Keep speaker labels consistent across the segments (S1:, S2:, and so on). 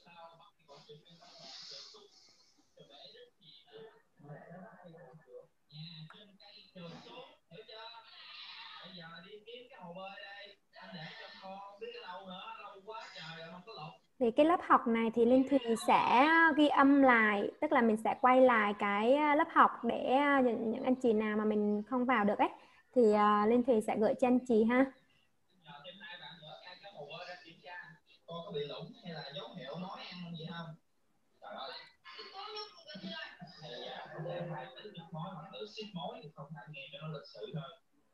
S1: Thì cái lớp học này thì Linh Thùy sẽ ghi âm lại, tức là mình sẽ quay lại cái lớp học để những anh chị nào mà mình không vào được ấy thì Linh Thùy sẽ gửi cho anh chị ha. Có bị lủng hay là dấu hiệu nói ăn gì không? Trời ơi. Em phải tự nhắc mối mà tự ship mối thì không phải nghe cho nó lịch sự thôi.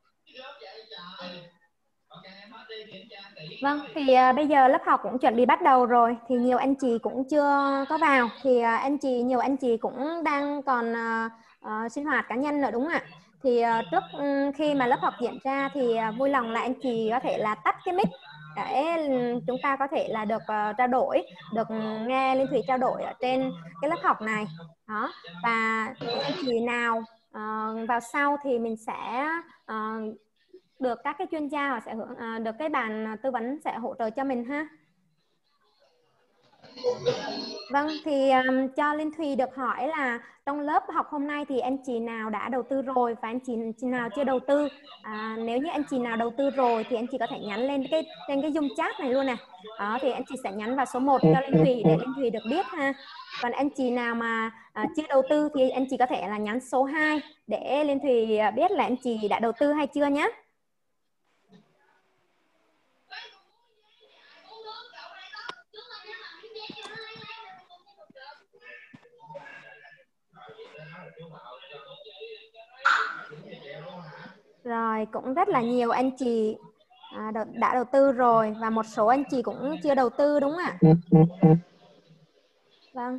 S1: Vâng, thì bây giờ lớp học cũng chuẩn bị bắt đầu rồi, thì nhiều anh chị cũng chưa có vào, thì nhiều anh chị cũng đang còn sinh hoạt cá nhân nữa đúng không ạ? Thì trước khi mà lớp học diễn ra thì vui lòng là anh chị có thể là tắt cái mic để chúng ta có thể là được trao đổi, được nghe Linh Thủy trao đổi ở trên cái lớp học này. Đó, và những anh chị nào vào sau thì mình sẽ được các cái chuyên gia họ sẽ được cái bàn tư vấn sẽ hỗ trợ cho mình ha. Vâng, thì cho Linh Thùy được hỏi là trong lớp học hôm nay thì anh chị nào đã đầu tư rồi và anh chị nào chưa đầu tư. Nếu như anh chị nào đầu tư rồi thì anh chị có thể nhắn lên trên cái Zoom chat này luôn nè. Đó, thì anh chị sẽ nhắn vào số 1 cho Linh Thùy để Linh Thùy được biết ha. Còn anh chị nào mà chưa đầu tư thì anh chị có thể là nhắn số 2 để Linh Thùy biết là anh chị đã đầu tư hay chưa nhé. Rồi, cũng rất là nhiều anh chị đã đầu tư rồi và một số anh chị cũng chưa đầu tư đúng không ạ? Vâng.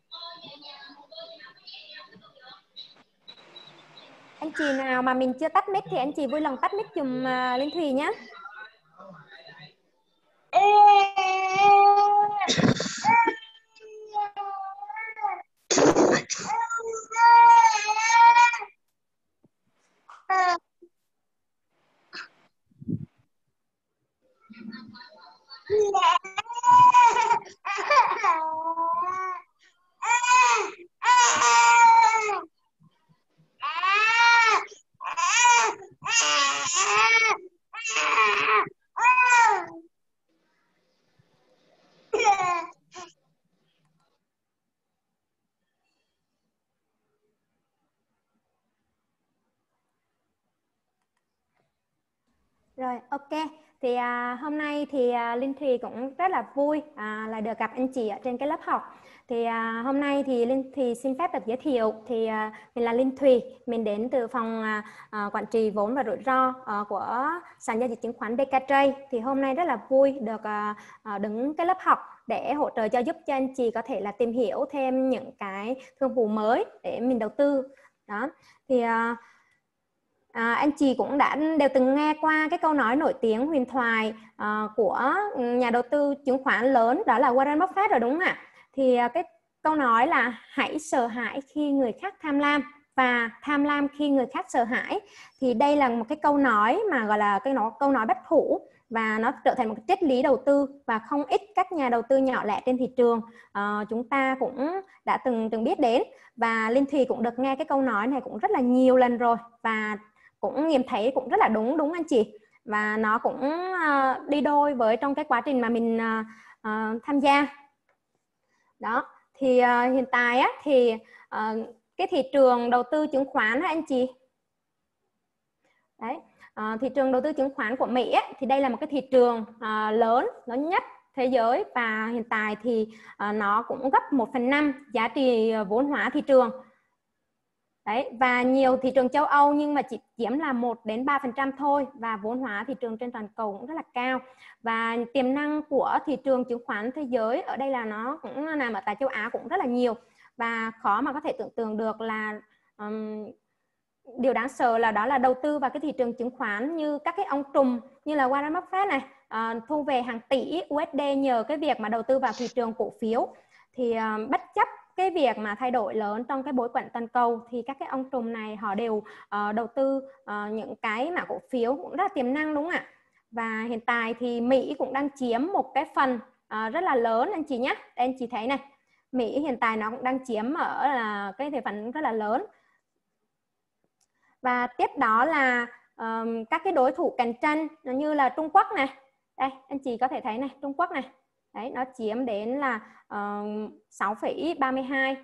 S1: Anh chị nào mà mình chưa tắt mic thì anh chị vui lòng tắt mic giùm Linh Thùy nhé. Rồi, ok. Thì hôm nay thì Linh Thùy cũng rất là vui là được gặp anh chị ở trên cái lớp học. Thì hôm nay thì Linh Thùy xin phép được giới thiệu. Thì mình là Linh Thùy, mình đến từ phòng quản trị vốn và rủi ro của sàn giao dịch chứng khoán BKTrade. Thì hôm nay rất là vui được đứng cái lớp học để hỗ trợ giúp cho anh chị có thể là tìm hiểu thêm những cái thương vụ mới để mình đầu tư. Đó. Thì anh chị cũng đều từng nghe qua cái câu nói nổi tiếng huyền thoại của nhà đầu tư chứng khoán lớn, đó là Warren Buffett rồi đúng không ạ? Thì cái câu nói là hãy sợ hãi khi người khác tham lam và tham lam khi người khác sợ hãi. Thì đây là một cái câu nói mà gọi là câu nói bất hủ, và nó trở thành một cái triết lý đầu tư, và không ít các nhà đầu tư nhỏ lẻ trên thị trường chúng ta cũng đã từng biết đến. Và Linh Thùy cũng được nghe cái câu nói này cũng rất là nhiều lần rồi, và cũng nghiệm thấy cũng rất là đúng anh chị, và nó cũng đi đôi với trong cái quá trình mà mình tham gia. Đó, thì hiện tại á, thì cái thị trường đầu tư chứng khoán á, anh chị đấy, thị trường đầu tư chứng khoán của Mỹ á, thì đây là một cái thị trường lớn nhất thế giới, và hiện tại thì nó cũng gấp 1/5 giá trị vốn hóa thị trường. Đấy, và nhiều thị trường châu Âu nhưng mà chỉ chiếm là 1-3% thôi, và vốn hóa thị trường trên toàn cầu cũng rất là cao. Và tiềm năng của thị trường chứng khoán thế giới ở đây là nó cũng nằm ở tại châu Á cũng rất là nhiều, và khó mà có thể tưởng tượng được là điều đáng sợ là đó là đầu tư vào cái thị trường chứng khoán như các cái ông trùm như là Warren Buffett này thu về hàng tỷ USD nhờ cái việc mà đầu tư vào thị trường cổ phiếu. Thì bất chấp cái việc mà thay đổi lớn trong cái bối cảnh toàn cầu thì các cái ông trùm này họ đều đầu tư những cái mã cổ phiếu cũng rất là tiềm năng đúng không ạ? Và hiện tại thì Mỹ cũng đang chiếm một cái phần rất là lớn anh chị nhé. Đây anh chị thấy này, Mỹ hiện tại nó cũng đang chiếm ở cái thị phần rất là lớn. Và tiếp đó là các cái đối thủ cạnh tranh như là Trung Quốc này. Đây anh chị có thể thấy này, Trung Quốc này. Đấy, nó chiếm đến là 6,32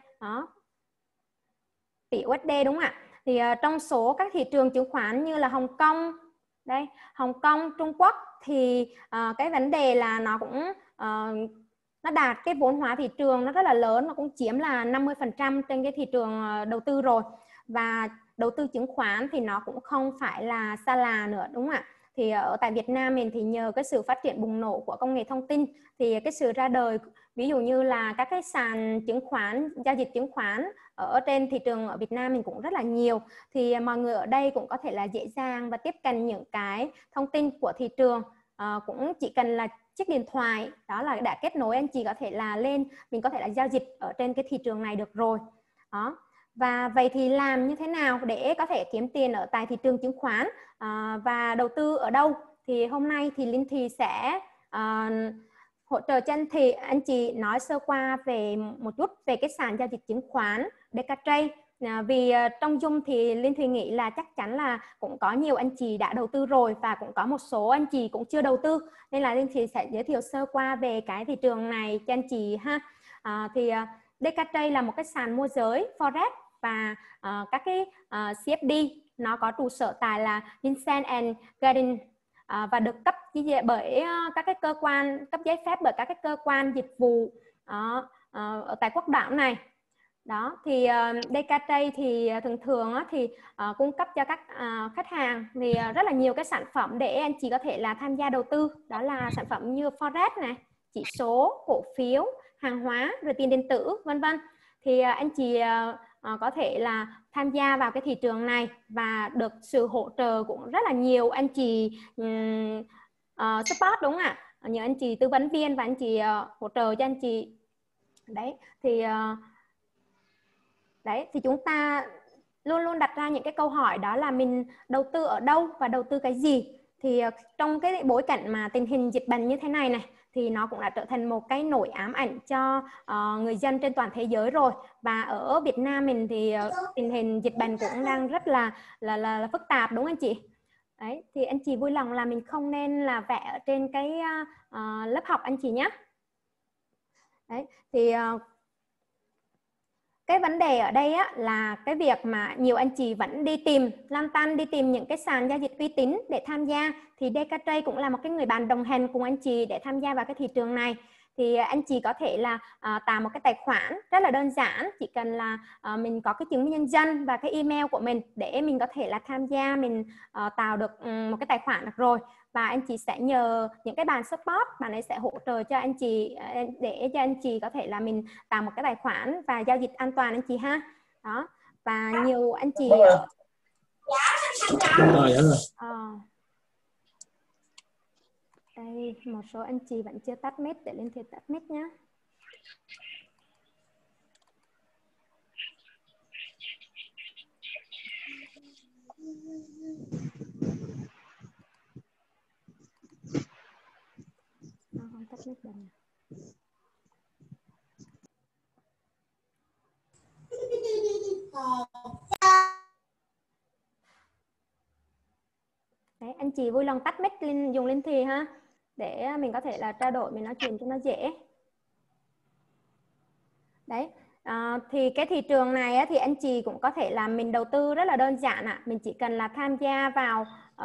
S1: tỷ USD đúng không ạ? Thì trong số các thị trường chứng khoán như là Hồng Kông, đây, Hồng Kông, Trung Quốc thì cái vấn đề là nó cũng nó đạt cái vốn hóa thị trường nó rất là lớn, nó cũng chiếm là 50% trên cái thị trường đầu tư rồi. Và đầu tư chứng khoán thì nó cũng không phải là xa lạ nữa đúng không ạ? Thì ở tại Việt Nam mình thì nhờ cái sự phát triển bùng nổ của công nghệ thông tin thì cái sự ra đời ví dụ như là các cái sàn chứng khoán, giao dịch chứng khoán ở trên thị trường ở Việt Nam mình cũng rất là nhiều. Thì mọi người ở đây cũng có thể là dễ dàng và tiếp cận những cái thông tin của thị trường, cũng chỉ cần là chiếc điện thoại đó là đã kết nối, anh chị có thể là lên, mình có thể là giao dịch ở trên cái thị trường này được rồi đó. Và vậy thì làm như thế nào để có thể kiếm tiền ở tại thị trường chứng khoán và đầu tư ở đâu? Thì hôm nay thì Linh Thì sẽ hỗ trợ cho anh chị nói sơ qua về một chút về cái sàn giao dịch chứng khoán DKTrade. Vì trong Zoom thì Linh Thùy nghĩ là chắc chắn là cũng có nhiều anh chị đã đầu tư rồi và cũng có một số anh chị cũng chưa đầu tư, nên là Linh Thùy sẽ giới thiệu sơ qua về cái thị trường này cho anh chị ha. DKTrade là một cái sàn môi giới Forex và các cái CFD, nó có trụ sở tại là Vincent and Garden và được cấp bởi các cái cơ quan, cấp giấy phép bởi các cái cơ quan dịch vụ ở tại quốc đảo này. Đó thì DKTrade thì thường thì cung cấp cho các khách hàng thì rất là nhiều cái sản phẩm để anh chị có thể là tham gia đầu tư. Đó là sản phẩm như Forex này, chỉ số, cổ phiếu, hàng hóa, rồi tiền điện tử, vân vân. Thì anh chị có thể là tham gia vào cái thị trường này và được sự hỗ trợ cũng rất là nhiều anh chị support đúng không ạ? Nhiều anh chị tư vấn viên và anh chị hỗ trợ cho anh chị. Đấy thì chúng ta luôn luôn đặt ra những cái câu hỏi, đó là mình đầu tư ở đâu và đầu tư cái gì. Thì trong cái bối cảnh mà tình hình dịch bệnh như thế này này thì nó cũng đã trở thành một cái nỗi ám ảnh cho người dân trên toàn thế giới rồi. Và ở Việt Nam mình thì tình hình dịch bệnh cũng đang rất là phức tạp đúng không anh chị? Đấy thì anh chị vui lòng là mình không nên là vẽ ở trên cái lớp học anh chị nhé. Đấy thì cái vấn đề ở đây là cái việc mà nhiều anh chị vẫn đi tìm, lăn tăn đi tìm những cái sàn giao dịch uy tín để tham gia. Thì DKTrade cũng là một cái người bạn đồng hành cùng anh chị để tham gia vào cái thị trường này. Thì anh chị có thể là tạo một cái tài khoản rất là đơn giản, chỉ cần là mình có cái chứng minh nhân dân và cái email của mình để mình có thể là tham gia, mình tạo được một cái tài khoản được rồi. Và anh chị sẽ nhờ những cái bạn support, bạn ấy sẽ hỗ trợ cho anh chị để cho anh chị có thể là mình tạo một cái tài khoản và giao dịch an toàn anh chị ha. Đó. Và nhiều anh chị đây một số anh chị vẫn chưa tắt mic, để Linh Thiệt tắt mic nhé. Không tắt mic được. Đấy, anh chị vui lòng tắt mic dùng Linh Thì ha, để mình có thể là trao đổi, mình nói chuyện cho nó dễ. Đấy, thì cái thị trường này thì anh chị cũng có thể là mình đầu tư rất là đơn giản ạ. Mình chỉ cần là tham gia vào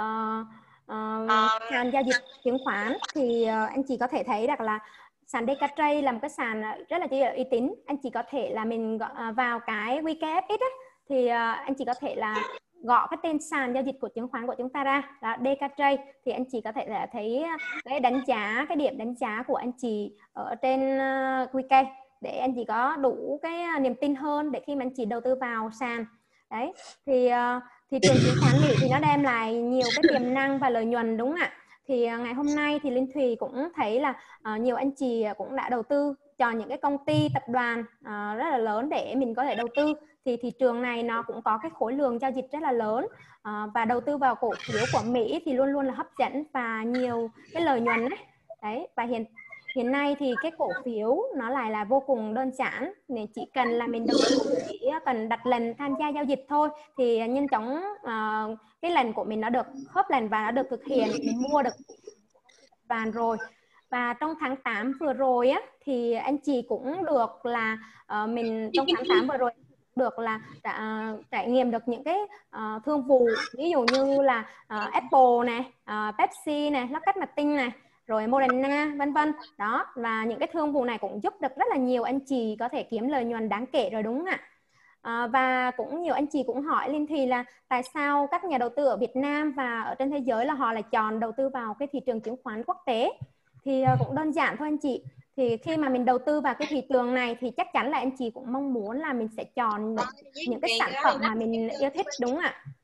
S1: sàn giao dịch chứng khoán thì anh chị có thể thấy được là sàn DKTrade là một cái sàn rất là uy tín. Anh chị có thể là mình vào cái WKFX thì anh chị có thể là gõ cái tên sàn giao dịch của chứng khoán của chúng ta ra là DKTrade, thì anh chị có thể là thấy cái đánh giá, cái điểm đánh giá của anh chị ở trên WK để anh chị có đủ cái niềm tin hơn để khi mà anh chị đầu tư vào sàn. Đấy thì thị trường chứng khoán Mỹ thì nó đem lại nhiều cái tiềm năng và lợi nhuận đúng không ạ? Thì ngày hôm nay thì Linh Thùy cũng thấy là nhiều anh chị cũng đã đầu tư cho những cái công ty tập đoàn rất là lớn để mình có thể đầu tư. Thì thị trường này nó cũng có cái khối lượng giao dịch rất là lớn và đầu tư vào cổ phiếu của Mỹ thì luôn luôn là hấp dẫn và nhiều cái lợi nhuận đấy. Đấy và hiện nay thì cái cổ phiếu nó lại là vô cùng đơn giản, nên chỉ cần là mình đầu tư, chỉ cần đặt lần tham gia giao dịch thôi thì nhanh chóng cái lần của mình nó được khớp lần và nó được thực hiện để mình mua được vàng rồi. Và trong tháng 8 vừa rồi á thì anh chị cũng được là mình trong tháng 8 vừa rồi được là trải nghiệm được những cái thương vụ, ví dụ như là Apple này, Pepsi này, Lockheed Martin này, rồi Moderna vân vân đó. Và những cái thương vụ này cũng giúp được rất là nhiều anh chị có thể kiếm lợi nhuận đáng kể rồi, đúng không ạ? Và cũng nhiều anh chị cũng hỏi Linh Thùy là tại sao các nhà đầu tư ở Việt Nam và ở trên thế giới là họ lại chọn đầu tư vào cái thị trường chứng khoán quốc tế. Thì cũng đơn giản thôi anh chị. Thì khi mà mình đầu tư vào cái thị trường này thì chắc chắn là anh chị cũng mong muốn là mình sẽ chọn được những cái sản phẩm mà mình yêu thích, đúng không ạ?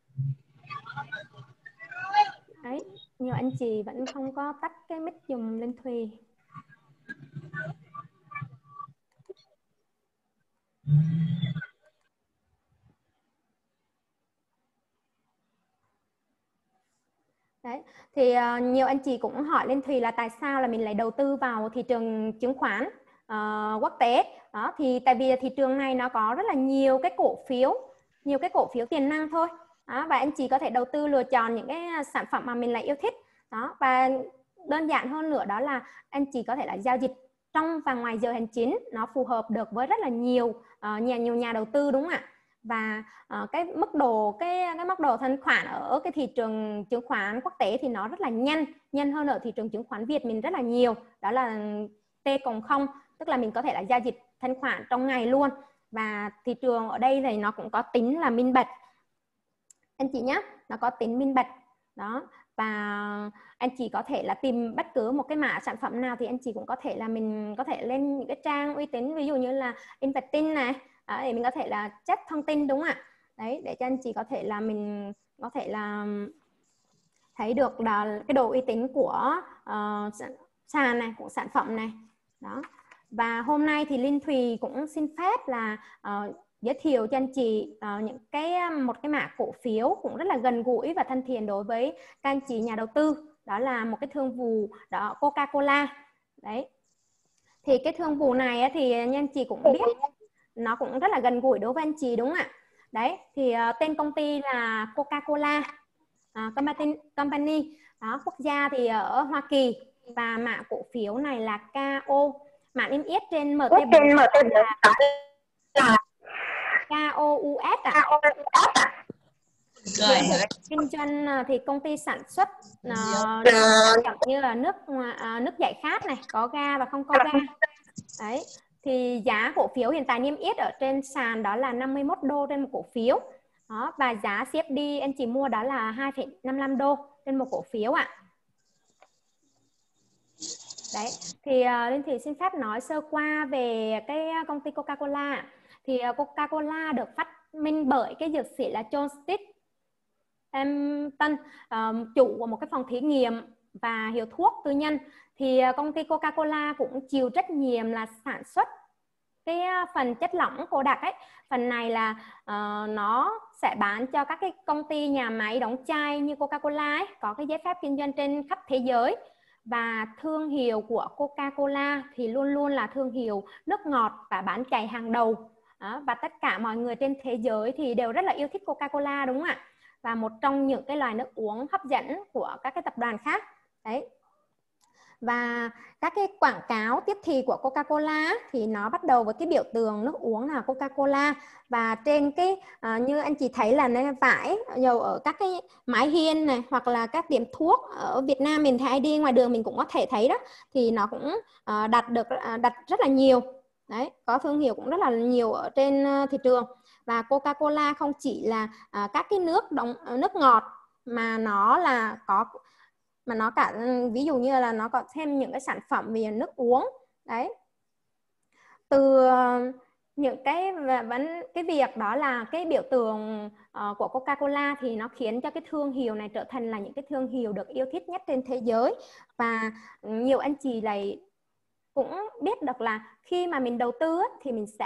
S1: Đấy, nhiều anh chị vẫn không có tắt cái mic giùm Linh Thùy. Đấy, thì nhiều anh chị cũng hỏi Linh Thùy là tại sao là mình lại đầu tư vào thị trường chứng khoán quốc tế. Đó, thì tại vì thị trường này nó có rất là nhiều cái cổ phiếu tiềm năng thôi. Đó, và anh chị có thể đầu tư lựa chọn những cái sản phẩm mà mình lại yêu thích. Đó, và đơn giản hơn nữa đó là anh chị có thể là giao dịch trong và ngoài giờ hành chính, nó phù hợp được với rất là nhiều nhà đầu tư, đúng không ạ? Và cái mức độ thanh khoản ở cái thị trường chứng khoán quốc tế thì nó rất là nhanh hơn ở thị trường chứng khoán Việt mình rất là nhiều, đó là T+0, tức là mình có thể là giao dịch thanh khoản trong ngày luôn. Và thị trường ở đây thì nó cũng có tính là minh bạch anh chị nhé, nó có tính minh bạch đó. Và anh chị có thể là tìm bất cứ một cái mã sản phẩm nào thì anh chị cũng có thể là mình có thể lên những cái trang uy tín, ví dụ như là Investing này, để mình có thể là check thông tin, đúng không ạ? Đấy, để cho anh chị có thể là mình có thể là thấy được là cái độ uy tín của sàn này, của sản phẩm này đó. Và hôm nay thì Linh Thùy cũng xin phép là giới thiệu cho anh chị một cái mã cổ phiếu cũng rất là gần gũi và thân thiện đối với các anh chị nhà đầu tư, đó là một cái thương vụ đó, Coca-Cola. Đấy, thì cái thương vụ này thì anh chị cũng biết nó cũng rất là gần gũi đối với anh chị, đúng không ạ? Đấy, thì tên công ty là Coca-Cola Company đó, quốc gia thì ở Hoa Kỳ, và mã cổ phiếu này là KO, mã niêm yết trên MT4 là KOUS ạ. Lĩnh vực kinh doanh thì công ty sản xuất sản phẩm như là nước giải khát này, có ga và không có ga. Đấy, thì giá cổ phiếu hiện tại niêm yết ở trên sàn đó là 51 đô trên một cổ phiếu đó, và giá CFD anh chị mua đó là 2,55 đô trên một cổ phiếu ạ. Đấy, thì Linh Thùy xin phép nói sơ qua về cái công ty Coca-Cola. Thì Coca-Cola được phát minh bởi cái dược sĩ là John Stitt Hampton, chủ của một cái phòng thí nghiệm và hiệu thuốc tư nhân. Thì công ty Coca-Cola cũng chịu trách nhiệm là sản xuất cái phần chất lỏng Kodak ấy. Phần này là nó sẽ bán cho các cái công ty nhà máy đóng chai như Coca-Cola ấy, có cái giấy phép kinh doanh trên khắp thế giới. Và thương hiệu của Coca-Cola thì luôn luôn là thương hiệu nước ngọt và bán chạy hàng đầu. Đó, và tất cả mọi người trên thế giới thì đều rất là yêu thích Coca-Cola, đúng không ạ? Và một trong những cái loại nước uống hấp dẫn của các cái tập đoàn khác. Đấy. Và các cái quảng cáo tiếp thị của Coca-Cola thì nó bắt đầu với cái biểu tượng nước uống là Coca-Cola, và trên cái như anh chị thấy là nó vải dầu ở các cái mái hiên này, hoặc là các điểm thuốc ở Việt Nam mình hay đi ngoài đường mình cũng có thể thấy đó, thì nó cũng đặt rất là nhiều. Đấy, có thương hiệu cũng rất là nhiều ở trên thị trường. Và Coca-Cola không chỉ là các cái nước ngọt mà nó cả ví dụ như là nó có thêm những cái sản phẩm về nước uống. Đấy, từ những cái việc đó là cái biểu tượng của Coca-Cola thì nó khiến cho cái thương hiệu này trở thành là những cái thương hiệu được yêu thích nhất trên thế giới. Và nhiều anh chị lại cũng biết được là khi mà mình đầu tư thì mình sẽ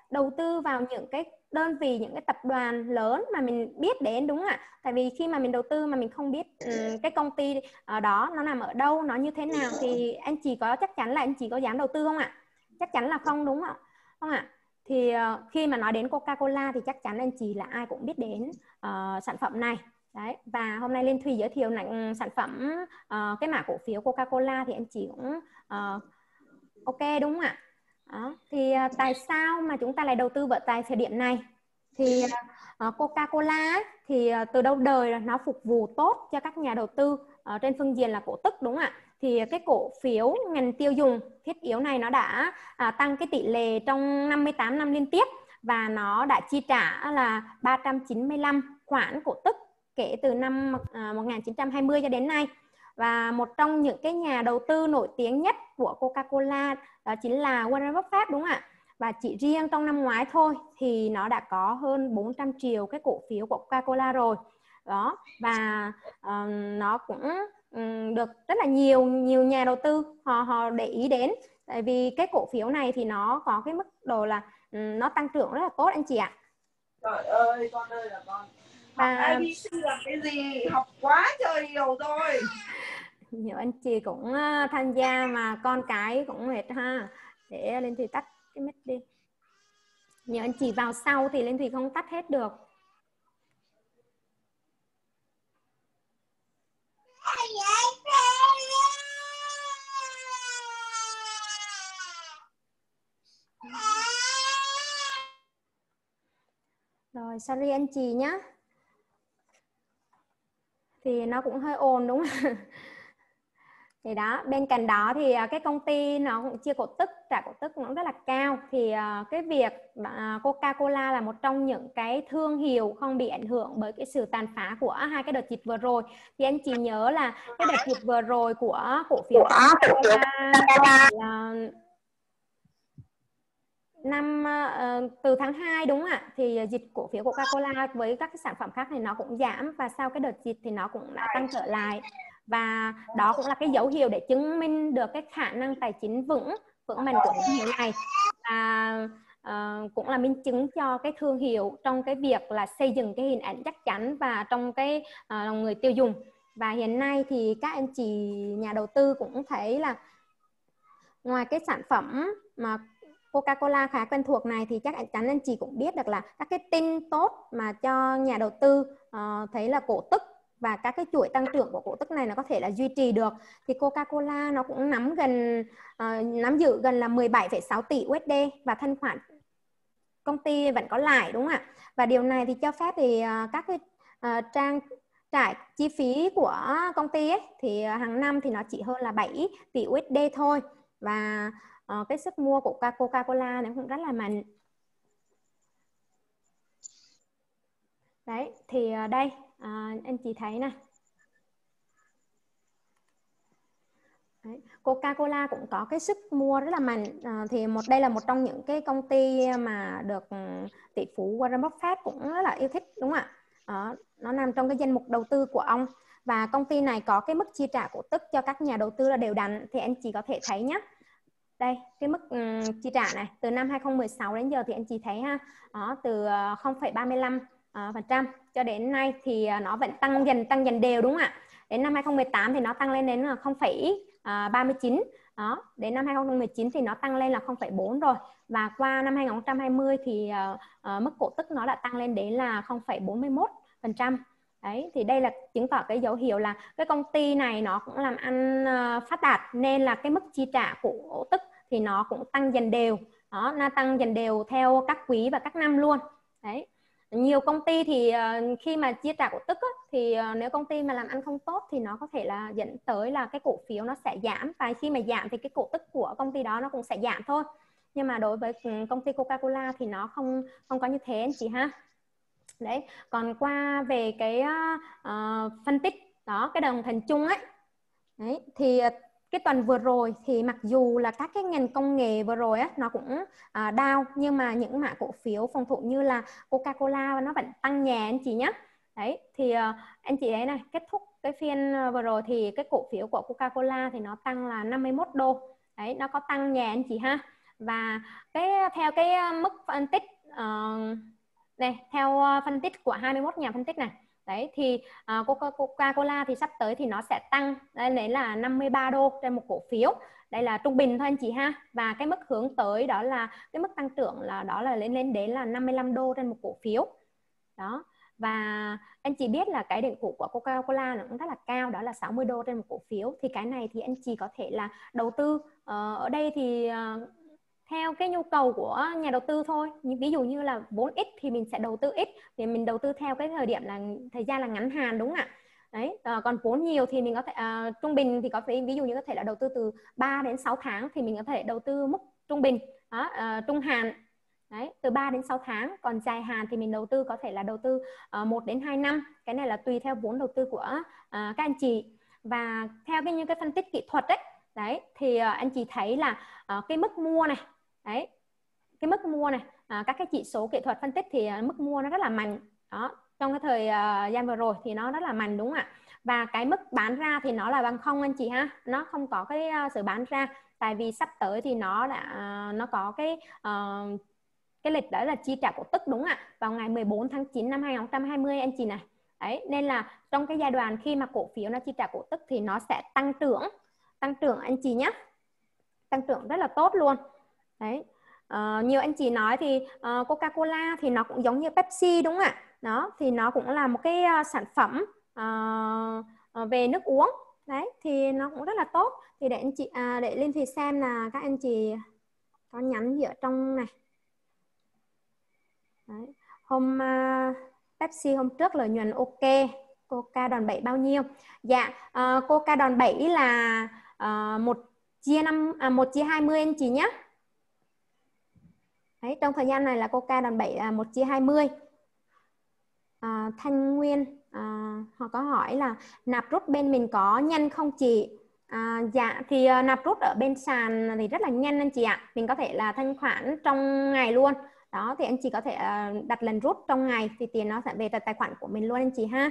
S1: đầu tư vào những cái đơn vị, những cái tập đoàn lớn mà mình biết đến, đúng không ạ? Tại vì khi mà mình đầu tư mà mình không biết cái công ty đó nó nằm ở đâu, nó như thế nào, thì anh chị có chắc chắn là anh chị có dám đầu tư không ạ? Chắc chắn là không, đúng không ạ? Không ạ? Thì khi mà nói đến Coca-Cola thì chắc chắn anh chị là ai cũng biết đến sản phẩm này. Đấy, và hôm nay Liên Thùy giới thiệu sản phẩm cái mã cổ phiếu Coca-Cola thì anh chị cũng ok, đúng không ạ? Đó. Thì tại sao mà chúng ta lại đầu tư vào tại thời điểm này? Thì Coca-Cola thì từ lâu đời nó phục vụ tốt cho các nhà đầu tư trên phương diện là cổ tức, đúng không ạ? Thì cái cổ phiếu ngành tiêu dùng thiết yếu này nó đã tăng cái tỷ lệ trong 58 năm liên tiếp, và nó đã chi trả là 395 khoản cổ tức kể từ năm 1920 cho đến nay. Và một trong những cái nhà đầu tư nổi tiếng nhất của Coca-Cola đó chính là Warren Buffett, đúng không ạ? Và chỉ riêng trong năm ngoái thôi thì nó đã có hơn 400 triệu cái cổ phiếu của Coca-Cola rồi. Đó, và nó cũng được rất là nhiều nhà đầu tư họ để ý đến, tại vì cái cổ phiếu này thì nó có cái mức độ là nó tăng trưởng rất là tốt anh chị ạ.
S2: Trời ơi, con ơi là con học ABC là cái gì? Học quá trời nhiều rồi.
S1: Nhiều anh chị cũng tham gia mà con cái cũng mệt ha. Để Linh Thùy tắt cái mic đi. Nhiều anh chị vào sau thì Linh Thùy không tắt hết được. Rồi, sorry anh chị nhé. Thì nó cũng hơi ồn đúng không? Thì đó, bên cạnh đó thì cái công ty nó cũng chia cổ tức, trả cổ tức cũng rất là cao. Thì cái việc Coca-Cola là một trong những cái thương hiệu không bị ảnh hưởng bởi cái sự tàn phá của hai cái đợt dịch vừa rồi. Thì anh chị nhớ là cái đợt dịch vừa rồi của cổ phiếu Coca-Cola là từ tháng 2 đúng không ạ? Thì dịch cổ phiếu Coca-Cola với các cái sản phẩm khác thì nó cũng giảm, và sau cái đợt dịch thì nó cũng đã tăng trở lại. Và đó cũng là cái dấu hiệu để chứng minh được cái khả năng tài chính vững mạnh của thương hiệu này, và cũng là minh chứng cho cái thương hiệu trong cái việc là xây dựng cái hình ảnh chắc chắn và trong cái lòng người tiêu dùng. Và hiện nay thì các anh chị nhà đầu tư cũng thấy là ngoài cái sản phẩm mà Coca-Cola khá quen thuộc này thì chắc chắn anh chị cũng biết được là các cái tin tốt mà cho nhà đầu tư thấy là cổ tức và các cái chuỗi tăng trưởng của cổ tức này nó có thể là duy trì được. Thì Coca-Cola nó cũng nắm giữ gần là 17,6 tỷ USD và thanh khoản công ty vẫn có lãi, đúng không ạ? Và điều này thì cho phép thì các cái trang trải chi phí của công ty ấy, thì hàng năm thì nó chỉ hơn là 7 tỷ USD thôi. Và cái sức mua của Coca-Cola nó cũng rất là mạnh. Đấy, thì đây anh chị thấy này. Coca-Cola cũng có cái sức mua rất là mạnh. Thì đây là một trong những cái công ty mà được tỷ phú Warren Buffett cũng rất là yêu thích, đúng không ạ? Nó nằm trong cái danh mục đầu tư của ông. Và công ty này có cái mức chi trả cổ tức cho các nhà đầu tư là đều đặn. Thì anh chị có thể thấy nhé. Đây, cái mức chi trả này từ năm 2016 đến giờ thì anh chị thấy ha, từ 0,35% cho đến nay thì nó vẫn tăng dần đều, đúng không ạ? Đến năm 2018 thì nó tăng lên đến 0,39. Đó, đến năm 2019 thì nó tăng lên là 0,4 rồi, và qua năm 2020 thì mức cổ tức nó đã tăng lên đến là 0,41%. Đấy, thì đây là chứng tỏ cái dấu hiệu là cái công ty này nó cũng làm ăn phát đạt, nên là cái mức chi trả cổ tức thì nó cũng tăng dần đều. Đó, nó tăng dần đều theo các quý và các năm luôn. Đấy, nhiều công ty thì khi mà chi trả cổ tức thì nếu công ty mà làm ăn không tốt thì nó có thể là dẫn tới là cái cổ phiếu nó sẽ giảm, và khi mà giảm thì cái cổ tức của công ty đó nó cũng sẽ giảm thôi. Nhưng mà đối với công ty Coca-Cola thì nó không có như thế anh chị ha. Đấy, còn qua về cái phân tích đó, cái đồng thành chung ấy. Đấy, thì cái tuần vừa rồi thì mặc dù là các cái ngành công nghệ vừa rồi á, nó cũng down, nhưng mà những mã cổ phiếu phòng thủ như là Coca-Cola nó vẫn tăng nhẹ anh chị nhé. Đấy, thì anh chị thấy này, kết thúc cái phiên vừa rồi thì cái cổ phiếu của Coca-Cola thì nó tăng là 51 đô. Đấy, nó có tăng nhẹ anh chị ha. Và theo cái mức phân tích này, theo phân tích của 21 nhà phân tích này đấy, thì Coca-Cola thì sắp tới thì nó sẽ tăng, đấy là 53 đô trên một cổ phiếu. Đây là trung bình thôi anh chị ha. Và cái mức hướng tới đó là cái mức tăng trưởng đó là lên đến là 55 đô trên một cổ phiếu đó. Và anh chị biết là cái định cổ của Coca-Cola nó cũng rất là cao, đó là 60 đô trên một cổ phiếu. Thì cái này thì anh chị có thể là đầu tư ở đây thì theo cái nhu cầu của nhà đầu tư thôi. Ví dụ như là vốn ít thì mình sẽ đầu tư ít, thì mình đầu tư theo cái thời gian là ngắn hạn, đúng không ạ? Đấy, còn vốn nhiều thì mình có thể trung bình thì có thể ví dụ như có thể là đầu tư từ 3 đến 6 tháng thì mình có thể đầu tư mức trung bình đó, trung hạn đấy, từ 3 đến 6 tháng. Còn dài hạn thì mình đầu tư có thể là đầu tư 1 đến 2 năm. Cái này là tùy theo vốn đầu tư của các anh chị. Và theo như cái phân tích kỹ thuật đấy thì anh chị thấy là cái mức mua này đấy, cái mức mua này, các cái chỉ số kỹ thuật phân tích thì mức mua nó rất là mạnh đó. Trong cái thời gian vừa rồi thì nó rất là mạnh, đúng không ạ? Và cái mức bán ra thì nó là bằng không anh chị ha, nó không có cái sự bán ra, tại vì sắp tới thì nó có cái lịch đó là chi trả cổ tức, đúng không ạ? Vào ngày 14 tháng 9 năm 2020 anh chị này. Đấy, nên là trong cái giai đoạn khi mà cổ phiếu nó chi trả cổ tức thì nó sẽ tăng trưởng anh chị nhé, tăng trưởng rất là tốt luôn. Đấy, nhiều anh chị nói thì Coca-Cola thì nó cũng giống như Pepsi, đúng không ạ? Đó, thì nó cũng là một cái sản phẩm về nước uống. Đấy, thì nó cũng rất là tốt. Thì để anh chị để Linh Thùy xem là các anh chị có nhắn gì ở trong này. Đấy. Pepsi hôm trước lợi nhuận ok. Coca đòn bẩy bao nhiêu? Dạ, Coca đòn bẩy là 1/20 anh chị nhé. Đấy, trong thời gian này là Coca đòn bẩy là 1/20. Thanh Nguyên họ có hỏi là nạp rút bên mình có nhanh không chị? Dạ, thì nạp rút ở bên sàn thì rất là nhanh anh chị ạ. Mình có thể là thanh khoản trong ngày luôn. Đó, thì anh chị có thể đặt lần rút trong ngày thì tiền nó sẽ về tài khoản của mình luôn anh chị ha.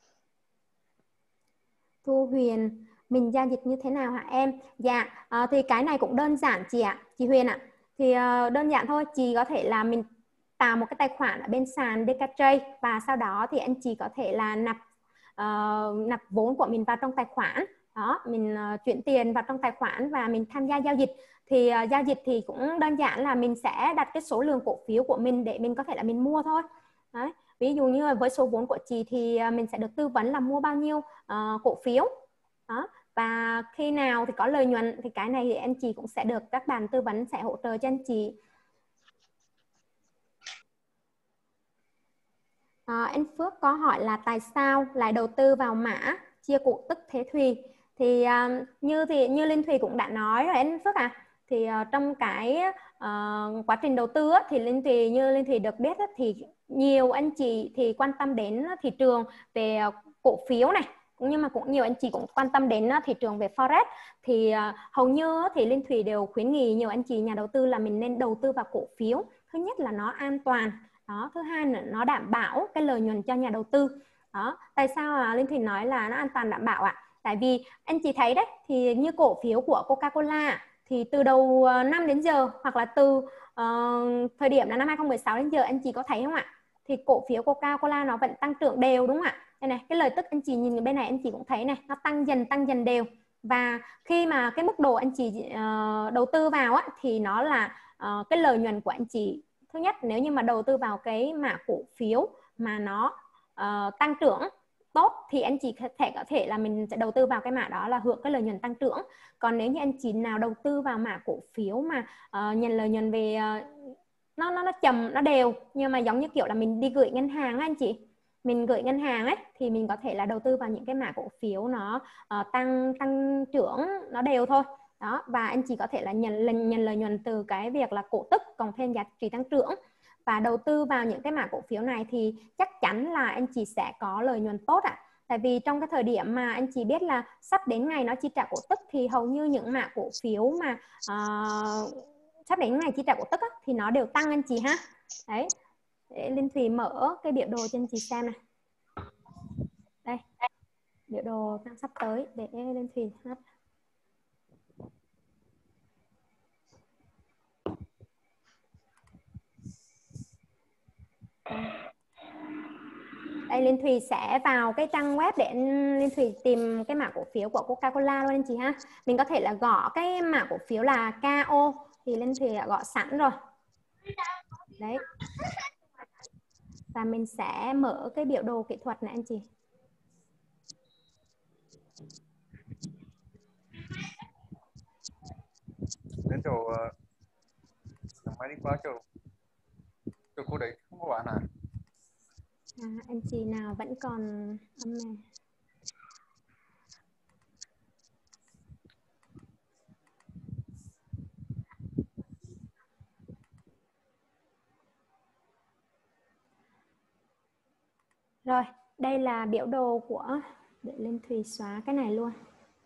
S1: Thu Huyền, mình giao dịch như thế nào hả em? Dạ, thì cái này cũng đơn giản chị ạ, chị Huyền ạ. Thì đơn giản thôi, chị có thể là mình tạo một cái tài khoản ở bên sàn DKTrade và sau đó thì anh chị có thể là nạp vốn của mình vào trong tài khoản. Đó, mình chuyển tiền vào trong tài khoản và mình tham gia giao dịch. Thì giao dịch thì cũng đơn giản là mình sẽ đặt cái số lượng cổ phiếu của mình để mình có thể là mình mua thôi. Đấy. Ví dụ như với số vốn của chị thì mình sẽ được tư vấn là mua bao nhiêu cổ phiếu đó. Và khi nào thì có lợi nhuận thì cái này thì anh chị cũng sẽ được các bạn tư vấn sẽ hỗ trợ cho anh chị. Anh Phước có hỏi là tại sao lại đầu tư vào mã chia cổ tức Thế Thùy. Thì như Linh Thùy cũng đã nói rồi anh Phước thì trong cái quá trình đầu tư thì như Linh Thùy được biết thì nhiều anh chị thì quan tâm đến thị trường về cổ phiếu này, cũng như mà cũng nhiều anh chị cũng quan tâm đến thị trường về forex. Thì hầu như thì Linh Thùy đều khuyến nghị nhiều anh chị nhà đầu tư là mình nên đầu tư vào cổ phiếu. Thứ nhất là nó an toàn đó, thứ hai là nó đảm bảo cái lợi nhuận cho nhà đầu tư đó. Tại sao Linh Thùy nói là nó an toàn đảm bảo ạ? Tại vì anh chị thấy đấy, thì như cổ phiếu của Coca-Cola thì từ đầu năm đến giờ, hoặc là từ thời điểm là năm 2016 đến giờ, anh chị có thấy không ạ? Thì cổ phiếu Coca-Cola nó vẫn tăng trưởng đều, đúng không ạ? Đây này, cái lời tức anh chị nhìn bên này anh chị cũng thấy này, nó tăng dần đều. Và khi mà cái mức độ anh chị đầu tư vào thì nó là cái lợi nhuận của anh chị. Thứ nhất, nếu như mà đầu tư vào cái mã cổ phiếu mà nó tăng trưởng tốt thì anh chị có thể là mình sẽ đầu tư vào cái mã đó là hưởng cái lợi nhuận tăng trưởng. Còn nếu như anh chị nào đầu tư vào mã cổ phiếu mà nhận lợi nhuận về nó chậm, nó đều, nhưng mà giống như kiểu là mình đi gửi ngân hàng anh chị, mình gửi ngân hàng ấy, thì mình có thể là đầu tư vào những cái mã cổ phiếu nó tăng trưởng nó đều thôi đó. Và anh chị có thể là nhận lợi nhuận từ cái việc là cổ tức cộng thêm giá trị tăng trưởng. Và đầu tư vào những cái mã cổ phiếu này thì chắc chắn là anh chị sẽ có lợi nhuận tốt ạ. Tại vì trong cái thời điểm mà anh chị biết là sắp đến ngày nó chi trả cổ tức thì hầu như những mã cổ phiếu mà sắp đến ngày chi trả cổ tức thì nó đều tăng anh chị ha. Đấy, để Linh Thùy mở cái biểu đồ cho anh chị xem này. Đây, biểu đồ tăng sắp tới để Linh Thùy hát. Đây Linh Thùy sẽ vào cái trang web để Linh Thùy tìm cái mã cổ phiếu của Coca-Cola luôn anh chị ha. Mình có thể là gõ cái mã cổ phiếu là KO thì Linh Thùy đã gõ sẵn rồi. Đấy. Và mình sẽ mở cái biểu đồ kỹ thuật này anh chị.
S3: Đến chỗ máy đi qua chỗ cô đấy không có bạn à?
S1: Anh chị nào vẫn còn âm này. Rồi, đây là biểu đồ của, để Linh Thùy xóa cái này luôn.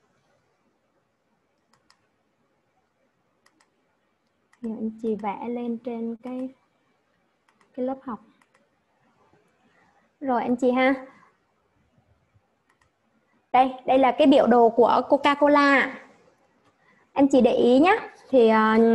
S1: Giờ anh chị vẽ lên trên cái lớp học. Rồi anh chị ha. Đây là cái biểu đồ của Coca-Cola. Anh chị để ý nhé. Thì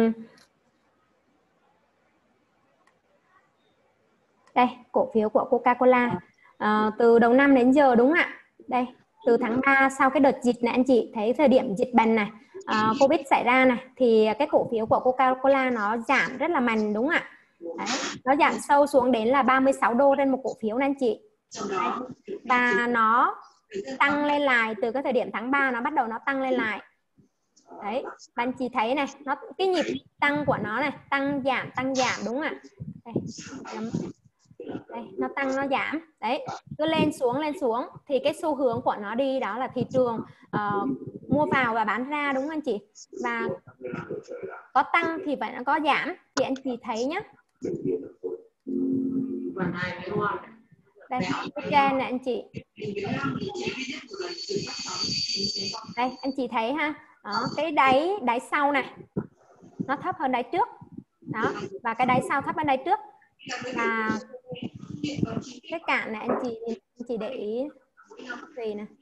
S1: đây, cổ phiếu của Coca-Cola từ đầu năm đến giờ đúng ạ. Đây, từ tháng 3 sau cái đợt dịch này anh chị thấy thời điểm dịch bệnh này, Covid xảy ra này thì cái cổ phiếu của Coca-Cola nó giảm rất là mạnh đúng ạ. Đấy, nó giảm sâu xuống đến là 36 đô trên một cổ phiếu này anh chị. Đây. Và nó tăng lên lại từ cái thời điểm tháng 3 nó bắt đầu nó tăng lên lại. Đấy, và anh chị thấy này, cái nhịp tăng của nó này, tăng giảm đúng ạ. Đây, nó tăng nó giảm. Đấy, cứ lên xuống thì cái xu hướng của nó đi đó là thị trường mua vào và bán ra đúng không anh chị? Và có tăng thì phải nó có giảm thì anh chị thấy nhé. Đây, cái trên này anh chị. Đây, anh chị thấy ha. Đó, cái đáy sau này nó thấp hơn đáy trước. Đó, và cái đáy sau thấp hơn đáy trước. Và cái cạn này anh chị để ý gì nè.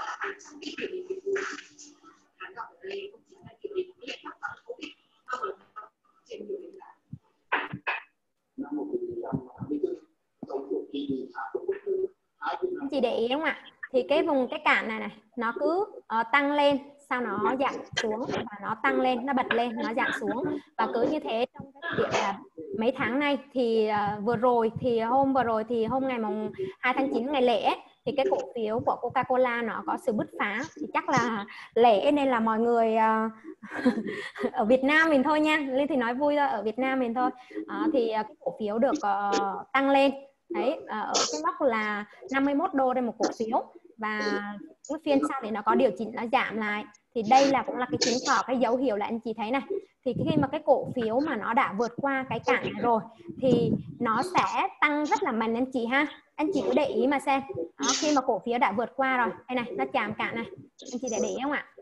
S1: Anh chị để ý đúng không ạ? Thì cái vùng cái cạn này nó cứ tăng lên, sau nó giảm xuống và nó tăng lên, nó bật lên, nó giảm xuống và cứ như thế trong cái điểm là mấy tháng nay thì hôm vừa rồi thì hôm ngày mùng 2 tháng 9 ngày lễ ấy, thì cái cổ phiếu của Coca-Cola nó có sự bứt phá thì chắc là lễ nên là mọi người ở Việt Nam mình thôi nha, Linh thì nói vui thôi, ở Việt Nam mình thôi thì cái cổ phiếu được tăng lên. Đấy, ở cái mốc là 51 đô trên một cổ phiếu và cái phiên sau thì nó có điều chỉnh, nó giảm lại. Thì đây là cũng là cái chứng tỏ, cái dấu hiệu là anh chị thấy này, thì khi mà cái cổ phiếu mà nó đã vượt qua cái cản này rồi thì nó sẽ tăng rất là mạnh anh chị ha. Anh chị cứ để ý mà xem. Đó, khi mà cổ phiếu đã vượt qua rồi, đây này, nó chạm cản này, anh chị để ý không ạ?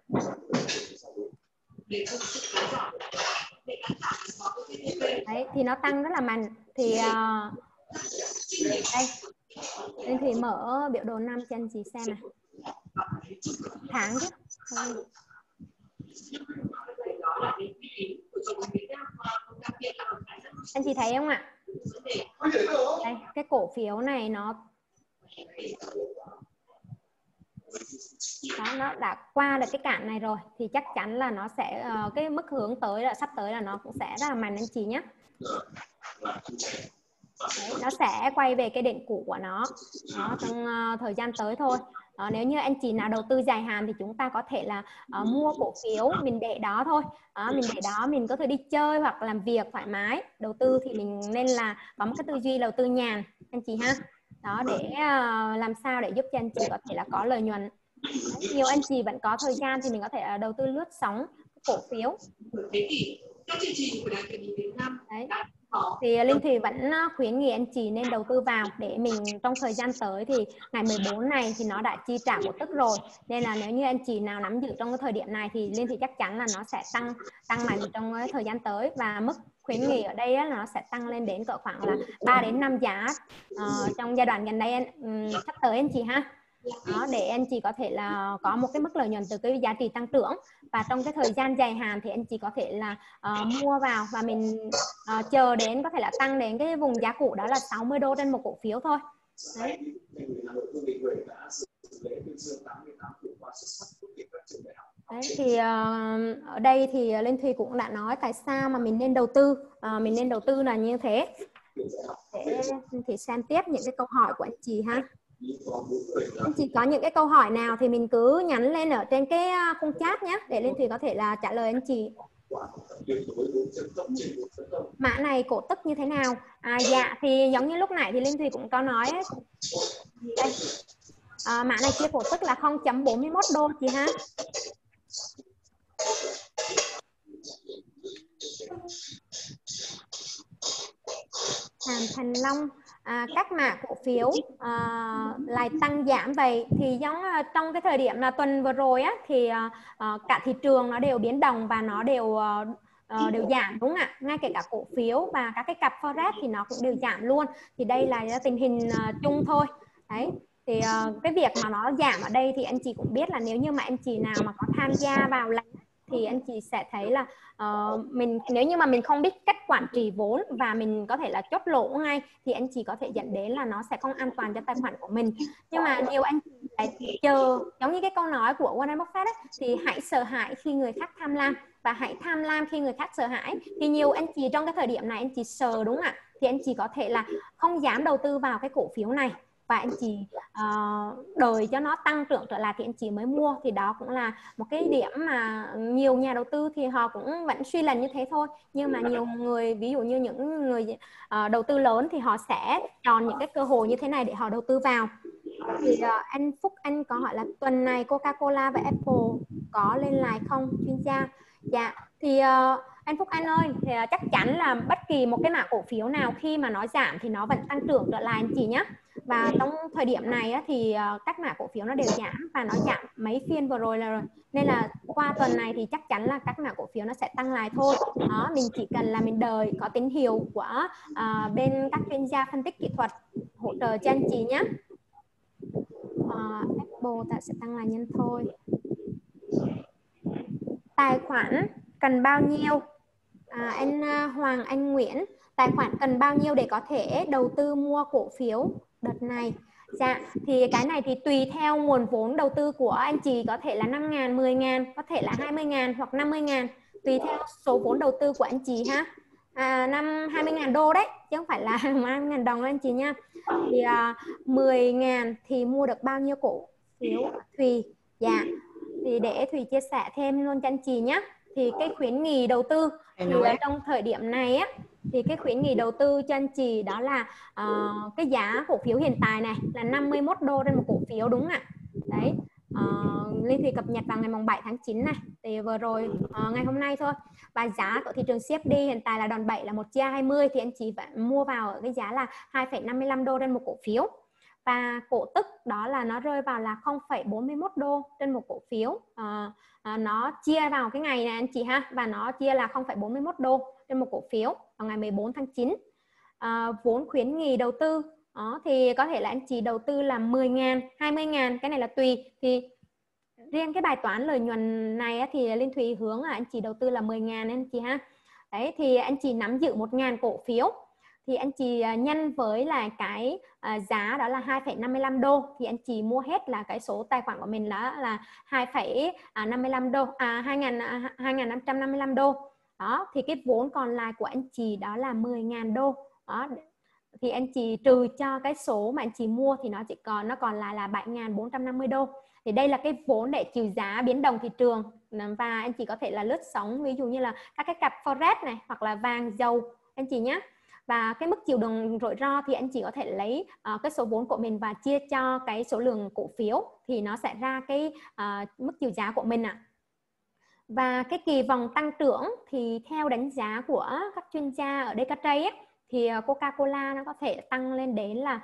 S1: Đấy, thì nó tăng rất là mạnh. Thì đây, nên thì mở biểu đồ 5 cho anh chị xem này. Tháng chứ. Anh chị thấy không ạ? Đây, cái cổ phiếu này nó nó đã qua được cái cản này rồi thì chắc chắn là nó sẽ cái mức hướng tới là sắp tới là nó cũng sẽ rất là mạnh anh chị nhé. Đấy, nó sẽ quay về cái đỉnh cũ của nó trong thời gian tới thôi. Nếu như anh chị nào đầu tư dài hạn thì chúng ta có thể là mua cổ phiếu mình để đó thôi. Mình để đó, mình có thể đi chơi hoặc làm việc thoải mái. Đầu tư thì mình nên là có một cái tư duy đầu tư nhàn anh chị ha. Đó, để làm sao để giúp cho anh chị có thể là có lợi nhuận. Nhiều anh chị vẫn có thời gian thì mình có thể đầu tư lướt sóng cổ phiếu. Đấy. Thì Linh Thùy vẫn khuyến nghị anh chị nên đầu tư vào để mình trong thời gian tới thì ngày 14 này thì nó đã chi trả cổ tức rồi, nên là nếu như anh chị nào nắm giữ trong cái thời điểm này thì Linh Thùy chắc chắn là nó sẽ tăng mạnh trong cái thời gian tới, và mức khuyến nghị ở đây là nó sẽ tăng lên đến cỡ khoảng là 3 đến 5 giá trong giai đoạn gần đây sắp tới anh chị ha. đó, để anh chị có thể là có một cái mức lợi nhuận từ cái giá trị tăng trưởng. Và trong cái thời gian dài hạn thì anh chị có thể là mua vào và mình chờ đến có thể là tăng đến cái vùng giá cũ, đó là 60 đô trên một cổ phiếu thôi. Đấy. Đấy, thì ở đây thì Linh Thùy cũng đã nói tại sao mà mình nên đầu tư. Mình nên đầu tư là như thế. Để Linh Thùy xem tiếp những cái câu hỏi của anh chị ha. Anh chị có những cái câu hỏi nào thì mình cứ nhắn lên ở trên cái khung chat nhé, để Linh Thùy có thể là trả lời anh chị. Mã này cổ tức như thế nào? Dạ thì giống như lúc nãy thì Linh Thùy cũng có nói ấy. Đây. Mã này chia cổ tức là 0.41 đô chị ha. Hàm Thành Long, các mã cổ phiếu lại tăng giảm vậy thì giống trong cái thời điểm là tuần vừa rồi á, thì cả thị trường nó đều biến động và nó đều giảm, đúng ạ. Ngay kể cả cổ phiếu và các cái cặp forex thì nó cũng đều giảm luôn. Thì đây là tình hình chung thôi. Đấy. Thì cái việc mà nó giảm ở đây thì anh chị cũng biết là nếu như mà anh chị nào mà có tham gia vào lệnh thì anh chị sẽ thấy là nếu như mà mình không biết cách quản trị vốn và mình có thể là chốt lỗ ngay thì anh chị có thể dẫn đến là nó sẽ không an toàn cho tài khoản của mình. Nhưng mà nhiều anh chị lại chờ, giống như cái câu nói của Warren Buffett ấy, thì hãy sợ hãi khi người khác tham lam và hãy tham lam khi người khác sợ hãi. Thì nhiều anh chị trong cái thời điểm này anh chị sợ, đúng không ạ, thì anh chị có thể là không dám đầu tư vào cái cổ phiếu này và anh chị đợi cho nó tăng trưởng trở lại thì anh chị mới mua. Thì đó cũng là một cái điểm mà nhiều nhà đầu tư thì họ cũng vẫn suy lần như thế thôi. Nhưng mà nhiều người, ví dụ như những người đầu tư lớn thì họ sẽ chọn những cái cơ hội như thế này để họ đầu tư vào. Thì anh Phúc Anh có hỏi là tuần này Coca-Cola và Apple có lên lại không chuyên gia? Dạ thì anh Phúc Anh ơi, thì chắc chắn là bất kỳ một cái mã cổ phiếu nào khi mà nó giảm thì nó vẫn tăng trưởng trở lại anh chị nhé. Và trong thời điểm này á, thì các mã cổ phiếu nó đều giảm và nó giảm mấy phiên vừa rồi rồi. Nên là qua tuần này thì chắc chắn là các mã cổ phiếu nó sẽ tăng lại thôi. Đó, mình chỉ cần là mình đợi có tín hiệu của bên các chuyên gia phân tích kỹ thuật hỗ trợ cho anh chị nhé. Apple ta sẽ tăng lại nhân thôi. Tài khoản cần bao nhiêu? Anh Hoàng Anh Nguyễn, tài khoản cần bao nhiêu để có thể đầu tư mua cổ phiếu đợt này? Dạ thì cái này thì tùy theo nguồn vốn đầu tư của anh chị, có thể là 5.000, 10.000, có thể là 20.000 hoặc 50.000, tùy theo số vốn đầu tư của anh chị ha. 20.000 đô đấy chứ không phải là 20.000 đồng anh chị nha. Thì 10.000 thì mua được bao nhiêu cổ phiếu Thùy? Dạ thì để Thùy chia sẻ thêm luôn cho anh chị nhé. Thì cái khuyến nghị đầu tư thì trong thời điểm này á, thì cái khuyến nghị đầu tư cho anh chị đó là cái giá cổ phiếu hiện tại này là 51 đô trên một cổ phiếu, đúng ạ. Đấy, Linh Thùy cập nhật vào ngày 7 tháng 9 này, thì vừa rồi ngày hôm nay thôi. Và giá của thị trường CFD hiện tại là đòn bẩy là 1/20 thì anh chị phải mua vào ở cái giá là 2,55 đô trên một cổ phiếu. Và cổ tức đó là nó rơi vào là 0,41 đô trên một cổ phiếu. Nó chia vào cái ngày này anh chị ha, và nó chia là 0,41 đô trên một cổ phiếu vào ngày 14 tháng 9. Vốn khuyến nghị đầu tư thì có thể là anh chị đầu tư là 10.000, 20.000, cái này là tùy. Thì riêng cái bài toán lợi nhuận này thì Linh Thùy hướng là anh chị đầu tư là 10.000 anh chị ha. Đấy thì anh chị nắm giữ 1.000 cổ phiếu thì anh chị nhân với là cái giá đó là 2,55 đô thì anh chị mua hết là cái số tài khoản của mình đó là 2,55 đô, 2.555 đô. Đó thì cái vốn còn lại của anh chị đó là 10.000 đô. Đó thì anh chị trừ cho cái số mà anh chị mua thì nó còn lại là 7.450 đô. Thì đây là cái vốn để chịu giá biến động thị trường, và anh chị có thể là lướt sóng, ví dụ như là các cái cặp forex này hoặc là vàng dầu anh chị nhé. Và cái mức chịu đựng rủi ro thì anh chị có thể lấy cái số vốn của mình và chia cho cái số lượng cổ phiếu thì nó sẽ ra cái mức chịu giá của mình ạ. Và cái kỳ vọng tăng trưởng thì theo đánh giá của các chuyên gia ở Decatrade ấy, thì Coca-Cola nó có thể tăng lên đến là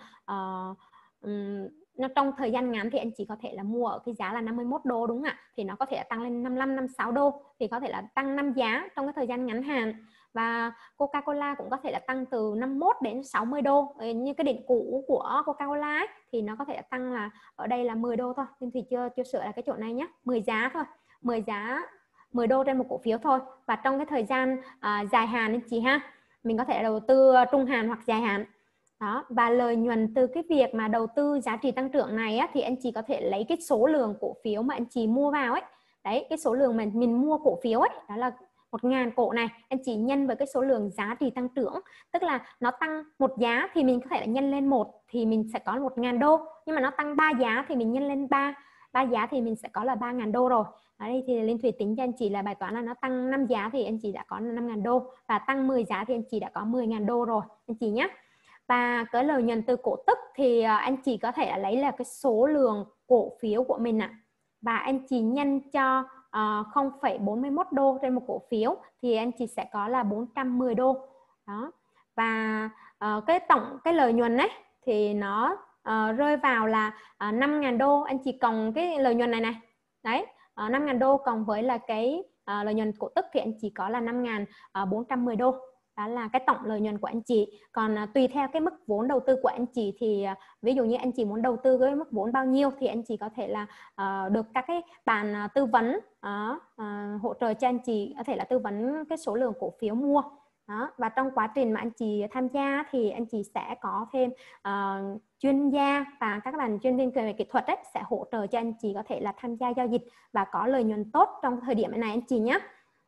S1: trong thời gian ngắn thì anh chỉ có thể là mua ở cái giá là 51 đô, đúng không ạ? Thì nó có thể tăng lên 55, 56 đô thì có thể là tăng 5 giá trong cái thời gian ngắn hạn. Và Coca-Cola cũng có thể là tăng từ 51 đến 60 đô. Như cái đỉnh cũ của Coca-Cola ấy, thì nó có thể tăng là ở đây là 10 đô thôi. Nhưng thì chưa sửa là cái chỗ này nhé, 10 giá thôi, 10 đô trên một cổ phiếu thôi. Và trong cái thời gian dài hạn anh chị ha, mình có thể đầu tư trung hạn hoặc dài hạn. Đó, và lợi nhuận từ cái việc mà đầu tư giá trị tăng trưởng này á, thì anh chị có thể lấy cái số lượng cổ phiếu mà anh chị mua vào ấy. Đấy, cái số lượng mà mình mua cổ phiếu ấy, đó là 1.000 cổ này, anh chị nhân với cái số lượng giá trị tăng trưởng. Tức là nó tăng 1 giá thì mình có thể là nhân lên 1 thì mình sẽ có 1.000 đô. Nhưng mà nó tăng 3 giá thì mình nhân lên 3 giá thì mình sẽ có là 3.000 đô rồi. Ở đây thì Linh Thủy tính cho anh chị là bài toán là nó tăng 5 giá thì anh chị đã có 5.000 đô. Và tăng 10 giá thì anh chị đã có 10.000 đô rồi anh chị nhé. Và cái lợi nhuận từ cổ tức thì anh chị có thể lấy là cái số lượng cổ phiếu của mình ạ. Và anh chị nhân cho 0,41 đô trên một cổ phiếu thì anh chị sẽ có là 410 đô. Đó. Và cái lợi nhuận ấy thì nó rơi vào là 5.000 đô. Anh chị cộng cái lợi nhuận này này. Đấy, 5.000 đô cộng với là cái lợi nhuận cổ tức thì anh chị có là 5.410 đô. Đó là cái tổng lợi nhuận của anh chị. Còn tùy theo cái mức vốn đầu tư của anh chị thì ví dụ như anh chị muốn đầu tư với mức vốn bao nhiêu thì anh chị có thể là được các cái bạn tư vấn hỗ trợ cho anh chị, có thể là tư vấn cái số lượng cổ phiếu mua. Đó. Và trong quá trình mà anh chị tham gia thì anh chị sẽ có thêm chuyên gia và các bạn chuyên viên về kỹ thuật ấy, sẽ hỗ trợ cho anh chị có thể là tham gia giao dịch và có lợi nhuận tốt trong thời điểm này anh chị nhé.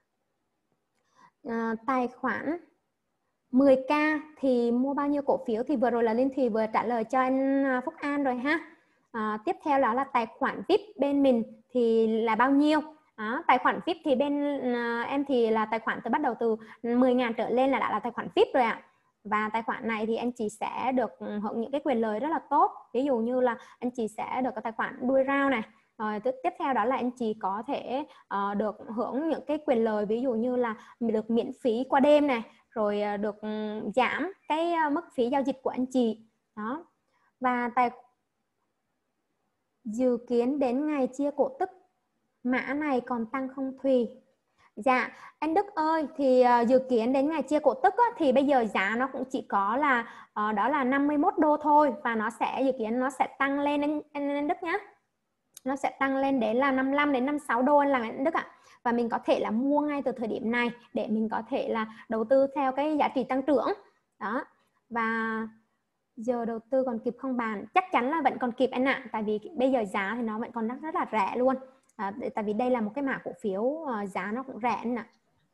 S1: Tài khoản 10k thì mua bao nhiêu cổ phiếu thì vừa rồi là Linh Thùy vừa trả lời cho anh Phúc An rồi ha. Tiếp theo đó là tài khoản VIP bên mình thì là bao nhiêu. Tài khoản VIP thì bên em thì là tài khoản bắt đầu từ 10.000 trở lên là đã là tài khoản VIP rồi ạ. Và tài khoản này thì anh chị sẽ được hưởng những cái quyền lợi rất là tốt. Ví dụ như là anh chị sẽ được cái tài khoản đuôi round này. Tiếp theo đó là anh chị có thể được hưởng những cái quyền lợi, ví dụ như là được miễn phí qua đêm này, rồi được giảm cái mức phí giao dịch của anh chị. Đó. Và dự kiến đến ngày chia cổ tức mã này còn tăng không Thùy? Dạ, anh Đức ơi, thì dự kiến đến ngày chia cổ tức á, thì bây giờ giá nó cũng chỉ có là đó là 51 đô thôi. Và nó sẽ dự kiến nó sẽ tăng lên anh Đức nhé. Nó sẽ tăng lên đến là 55 đến 56 đô anh Đức ạ. Và mình có thể là mua ngay từ thời điểm này để mình có thể là đầu tư theo cái giá trị tăng trưởng. Đó. Và giờ đầu tư còn kịp không bạn? Chắc chắn là vẫn còn kịp anh ạ. Tại vì bây giờ giá thì nó vẫn còn rất là rẻ luôn. Tại vì đây là một cái mã cổ phiếu giá nó cũng rẻ anh ạ.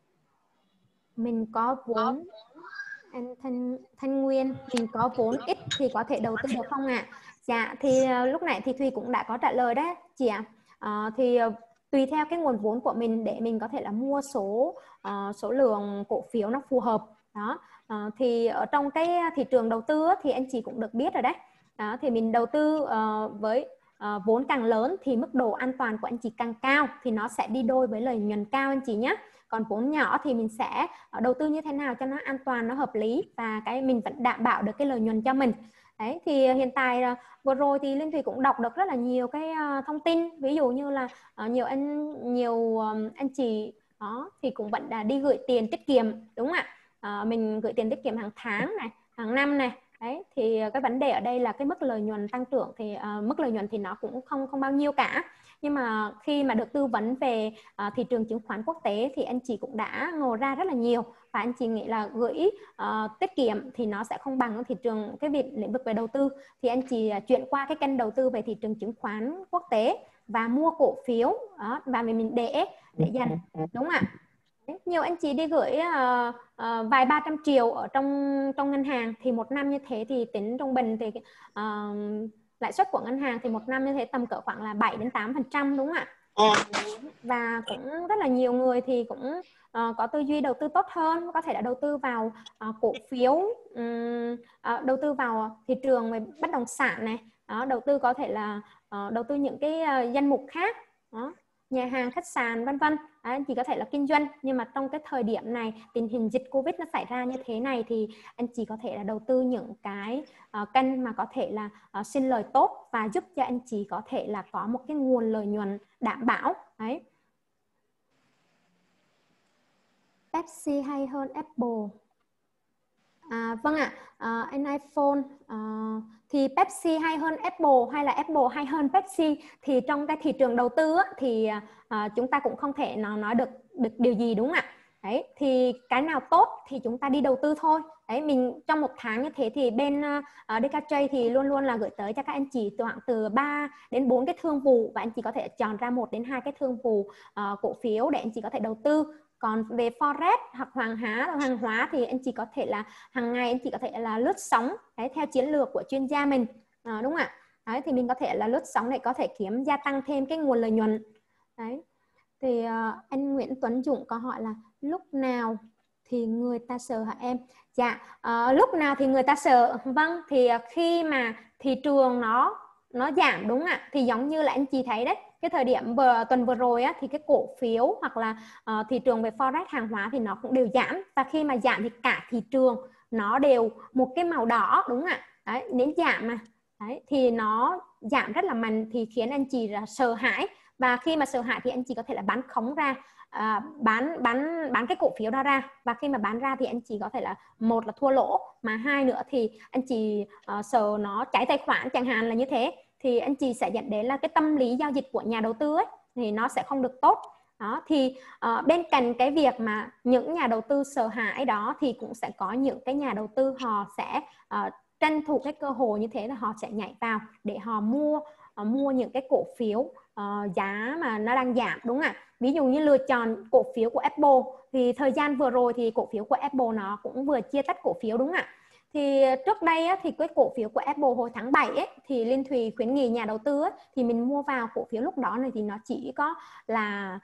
S1: Mình có vốn anh Thanh Nguyên, mình có vốn ít thì có thể đầu tư được không ạ? Dạ, thì lúc nãy thì Thùy cũng đã có trả lời đấy chị ạ. Thì tùy theo cái nguồn vốn của mình để mình có thể là mua số lượng cổ phiếu nó phù hợp. Đó. Thì ở trong cái thị trường đầu tư thì anh chị cũng được biết rồi đấy. Đó, thì mình đầu tư với vốn càng lớn thì mức độ an toàn của anh chị càng cao, thì nó sẽ đi đôi với lợi nhuận cao anh chị nhé. Còn vốn nhỏ thì mình sẽ đầu tư như thế nào cho nó an toàn, nó hợp lý và cái mình vẫn đảm bảo được cái lợi nhuận cho mình. Đấy, thì hiện tại vừa rồi thì Linh Thùy cũng đọc được rất là nhiều cái thông tin, ví dụ như là nhiều anh chị đó thì cũng vẫn đã đi gửi tiền tiết kiệm, đúng không ạ? Mình gửi tiền tiết kiệm hàng tháng này, hàng năm này. Đấy, thì cái vấn đề ở đây là cái mức lợi nhuận tăng trưởng thì mức lợi nhuận thì nó cũng không bao nhiêu cả. Nhưng mà khi mà được tư vấn về thị trường chứng khoán quốc tế thì anh chị cũng đã ngộ ra rất là nhiều. Và anh chị nghĩ là gửi tiết kiệm thì nó sẽ không bằng thị trường, cái việc lĩnh vực về đầu tư. Thì anh chị chuyển qua cái kênh đầu tư về thị trường chứng khoán quốc tế và mua cổ phiếu đó, và mình để dành, đúng không ạ? Nhiều anh chị đi gửi vài 300 triệu ở trong ngân hàng, thì một năm như thế thì tính trung bình thì lãi suất của ngân hàng thì một năm như thế tầm cỡ khoảng là 7 đến 8%, đúng không ạ? Và cũng rất là nhiều người thì cũng có tư duy đầu tư tốt hơn, có thể là đầu tư vào cổ phiếu, đầu tư vào thị trường về bất động sản này, đầu tư có thể là đầu tư những cái danh mục khác, nhà hàng, khách sạn, vân vân. Anh chị có thể là kinh doanh, nhưng mà trong cái thời điểm này tình hình dịch Covid nó xảy ra như thế này thì anh chị có thể là đầu tư những cái kênh mà có thể là sinh lời tốt và giúp cho anh chị có thể là có một cái nguồn lợi nhuận đảm bảo. Đấy. Pepsi hay hơn Apple? Vâng ạ, anh iPhone, thì Pepsi hay hơn Apple hay là Apple hay hơn Pepsi thì trong cái thị trường đầu tư á, thì chúng ta cũng không thể nào nói được điều gì, đúng không ạ? Đấy, thì cái nào tốt thì chúng ta đi đầu tư thôi. Đấy, mình trong một tháng như thế thì bên DKJ thì luôn luôn là gửi tới cho các anh chị khoảng từ 3 đến 4 cái thương vụ, và anh chị có thể chọn ra 1 đến 2 cái thương vụ cổ phiếu để anh chị có thể đầu tư. Còn về forex hoặc hàng hóa thì anh chị có thể là hàng ngày anh chị có thể là lướt sóng đấy, theo chiến lược của chuyên gia mình, đúng không ạ? Đấy, thì mình có thể là lướt sóng để có thể gia tăng thêm cái nguồn lợi nhuận. Đấy, thì anh Nguyễn Tuấn Dũng có hỏi là lúc nào thì người ta sợ hả em? Dạ, lúc nào thì người ta sợ? Vâng, thì khi mà thị trường nó giảm, đúng ạ, thì giống như là anh chị thấy đấy, cái thời điểm tuần vừa rồi á, thì cái cổ phiếu hoặc là thị trường về forex hàng hóa thì nó cũng đều giảm, và khi mà giảm thì cả thị trường nó đều một cái màu đỏ, đúng ạ. Đấy, nếu giảm mà đấy, thì nó giảm rất là mạnh thì khiến anh chị là sợ hãi, và khi mà sợ hãi thì anh chị có thể là bán khống ra, bán cái cổ phiếu đó ra, và khi mà bán ra thì anh chị có thể là một là thua lỗ, mà hai nữa thì anh chị sợ nó cháy tài khoản chẳng hạn là như thế, thì anh chị sẽ dẫn đến là cái tâm lý giao dịch của nhà đầu tư ấy thì nó sẽ không được tốt. Đó, thì bên cạnh cái việc mà những nhà đầu tư sợ hãi đó thì cũng sẽ có những cái nhà đầu tư họ sẽ tranh thủ cái cơ hội như thế là họ sẽ nhảy vào để họ mua những cái cổ phiếu giá mà nó đang giảm, đúng không ạ? Ví dụ như lựa chọn cổ phiếu của Apple thì thời gian vừa rồi thì cổ phiếu của Apple nó cũng vừa chia tách cổ phiếu, đúng không ạ? Thì trước đây á, thì cái cổ phiếu của Apple hồi tháng 7 ấy, thì Linh Thùy khuyến nghị nhà đầu tư ấy, thì mình mua vào cổ phiếu lúc đó này thì nó chỉ có là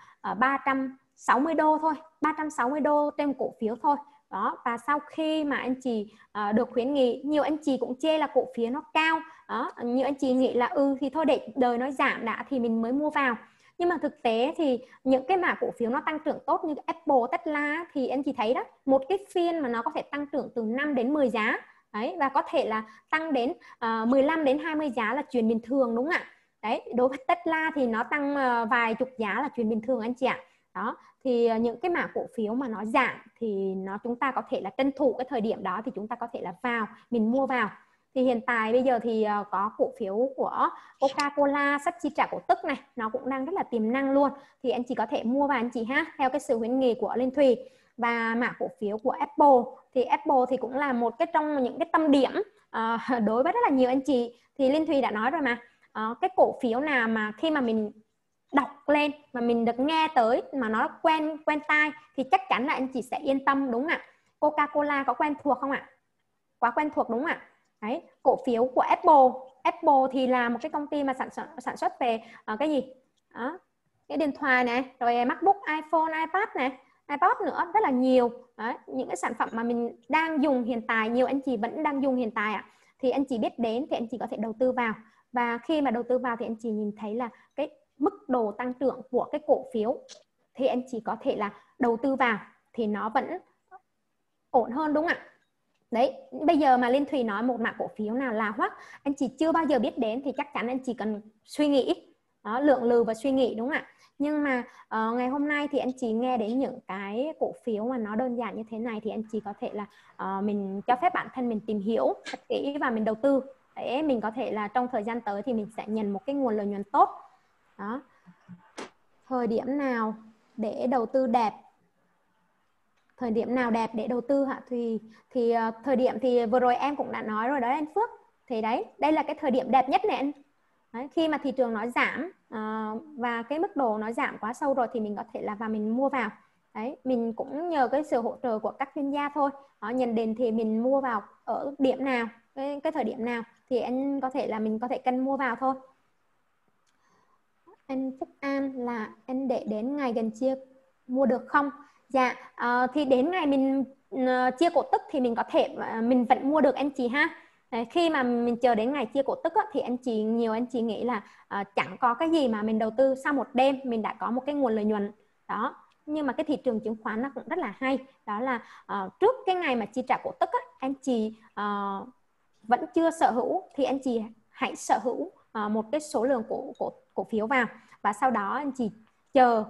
S1: 360 đô thôi, 360 đô trên cổ phiếu thôi. Đó, và sau khi mà anh chị được khuyến nghị, nhiều anh chị cũng chê là cổ phiếu nó cao. Đó, nhiều anh chị nghĩ là thì thôi để đời nó giảm đã thì mình mới mua vào. Nhưng mà thực tế thì những cái mã cổ phiếu nó tăng trưởng tốt như Apple, Tesla thì anh chị thấy đó, một cái phiên mà nó có thể tăng trưởng từ 5 đến 10 giá. Đấy, và có thể là tăng đến 15 đến 20 giá là chuyện bình thường, đúng không ạ? Đấy, đối với Tesla thì nó tăng vài chục giá là chuyện bình thường anh chị ạ. Đó, thì những cái mã cổ phiếu mà nó giảm thì chúng ta có thể là tranh thủ cái thời điểm đó thì chúng ta có thể là mình mua vào. Thì hiện tại bây giờ thì có cổ phiếu của Coca-Cola sắp chi trả cổ tức này, nó cũng đang rất là tiềm năng luôn, thì anh chị có thể mua vào anh chị ha, theo cái sự khuyến nghị của Linh Thùy. Và mã cổ phiếu của Apple thì cũng là một cái trong những cái tâm điểm đối với rất là nhiều anh chị. Thì Linh Thùy đã nói rồi mà, cái cổ phiếu nào mà khi mà mình đọc lên mà mình được nghe tới mà nó quen tai thì chắc chắn là anh chị sẽ yên tâm, đúng không ạ? Coca-Cola có quen thuộc không ạ? Quá quen thuộc, đúng không ạ? Đấy, cổ phiếu của Apple thì là một cái công ty mà sản xuất về cái gì? Đó, cái điện thoại này, rồi MacBook, iPhone, iPad này, iPod nữa, rất là nhiều. Đấy, những cái sản phẩm mà mình đang dùng hiện tại, nhiều anh chị vẫn đang dùng hiện tại ạ. Thì anh chị biết đến thì anh chị có thể đầu tư vào. Và khi mà đầu tư vào thì anh chị nhìn thấy là cái mức độ tăng trưởng của cái cổ phiếu thì anh chị có thể là đầu tư vào thì nó vẫn ổn hơn, đúng không ạ? Đấy, bây giờ mà Linh Thùy nói một mã cổ phiếu nào là hoắc anh chị chưa bao giờ biết đến thì chắc chắn anh chị cần suy nghĩ, đó, lượng lừ và suy nghĩ, đúng không ạ? Nhưng mà ngày hôm nay thì anh chị nghe đến những cái cổ phiếu mà nó đơn giản như thế này thì anh chị có thể là mình cho phép bản thân mình tìm hiểu thật kỹ và mình đầu tư để mình có thể là trong thời gian tới thì mình sẽ nhận một cái nguồn lợi nhuận tốt. Đó, thời điểm nào để đầu tư đẹp? Thời điểm nào đẹp để đầu tư hả Thùy? Thì thời điểm thì vừa rồi em cũng đã nói rồi đấy anh Phước. Thì đấy, đây là cái thời điểm đẹp nhất này anh. Đấy, khi mà thị trường nó giảm và cái mức độ nó giảm quá sâu rồi thì mình có thể là vào mình mua vào. Đấy, mình cũng nhờ cái sự hỗ trợ của các chuyên gia thôi. Nhận định thì mình mua vào ở điểm nào, cái thời điểm nào thì anh có thể là mình có thể cân mua vào thôi. Anh Phúc An là anh để đến ngày gần chia mua được không? Dạ, thì đến ngày mình chia cổ tức thì mình có thể mình vẫn mua được anh chị ha. Đấy, khi mà mình chờ đến ngày chia cổ tức á, thì nhiều anh chị nghĩ là chẳng có cái gì mà mình đầu tư sau một đêm mình đã có một cái nguồn lợi nhuận đó. Nhưng mà cái thị trường chứng khoán nó cũng rất là hay, đó là trước cái ngày mà chi trả cổ tức á, anh chị vẫn chưa sở hữu thì anh chị hãy sở hữu một cái số lượng cổ phiếu vào, và sau đó anh chị chờ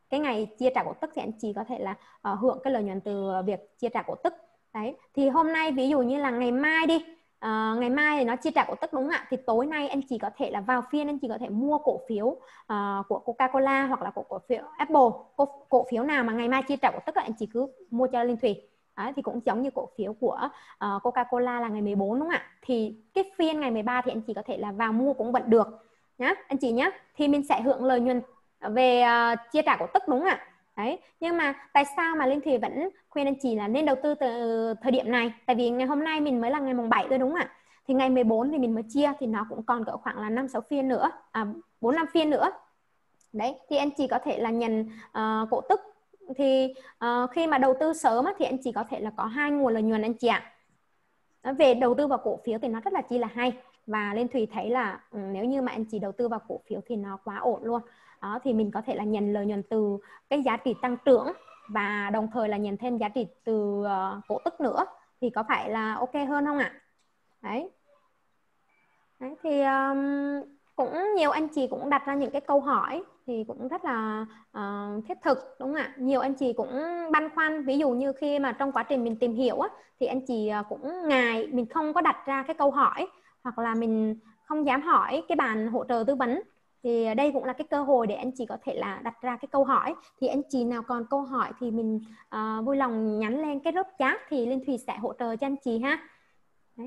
S1: cái ngày chia trả cổ tức thì anh chị có thể là hưởng cái lợi nhuận từ việc chia trả cổ tức. Đấy, thì hôm nay ví dụ như là ngày mai đi, ngày mai thì nó chia trả cổ tức đúng không ạ? Thì tối nay anh chị có thể là vào phiên, anh chị có thể mua cổ phiếu của Coca-Cola hoặc là cổ phiếu Apple, cổ phiếu nào mà ngày mai chia trả cổ tức anh chị cứ mua cho Linh Thùy. Đấy, thì cũng giống như cổ phiếu của Coca-Cola là ngày 14 đúng không ạ? Thì cái phiên ngày 13 thì anh chị có thể là vào mua cũng vẫn được nhá anh chị nhé. Thì mình sẽ hưởng lợi nhuận về chia trả cổ tức đúng không ạ? Đấy, nhưng mà tại sao mà Linh Thùy vẫn khuyên anh chị là nên đầu tư từ thời điểm này? Tại vì ngày hôm nay mình mới là ngày mùng 7 thôi đúng không ạ? Thì ngày 14 thì mình mới chia thì nó cũng còn cỡ khoảng là 5-6 phiên nữa, 4-5 phiên nữa. Đấy, thì anh chị có thể là nhận cổ tức. Thì khi mà đầu tư sớm thì anh chị có thể là có 2 nguồn lợi nhuận anh chị ạ. Về đầu tư vào cổ phiếu thì nó rất là chi là hay. Và Liên Thùy thấy là nếu như mà anh chị đầu tư vào cổ phiếu thì nó quá ổn luôn. Đó, thì mình có thể là nhận lợi nhuận từ cái giá trị tăng trưởng và đồng thời là nhận thêm giá trị từ cổ tức nữa. Thì có phải là ok hơn không ạ? Đấy. Đấy, thì cũng nhiều anh chị cũng đặt ra những cái câu hỏi thì cũng rất là thiết thực đúng không ạ? Nhiều anh chị cũng băn khoăn, ví dụ như khi mà trong quá trình mình tìm hiểu thì anh chị cũng ngại mình không có đặt ra cái câu hỏi, hoặc là mình không dám hỏi cái bạn hỗ trợ tư vấn. Thì đây cũng là cái cơ hội để anh chị có thể là đặt ra cái câu hỏi. Thì anh chị nào còn câu hỏi thì mình vui lòng nhắn lên cái group chat thì Linh Thùy sẽ hỗ trợ cho anh chị ha. Đấy.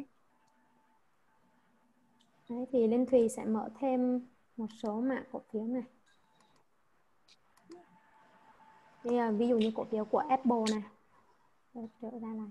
S1: Đấy, thì Linh Thùy sẽ mở thêm một số mã cổ phiếu này. Đây, ví dụ như cổ phiếu của Apple này. Trở ra này.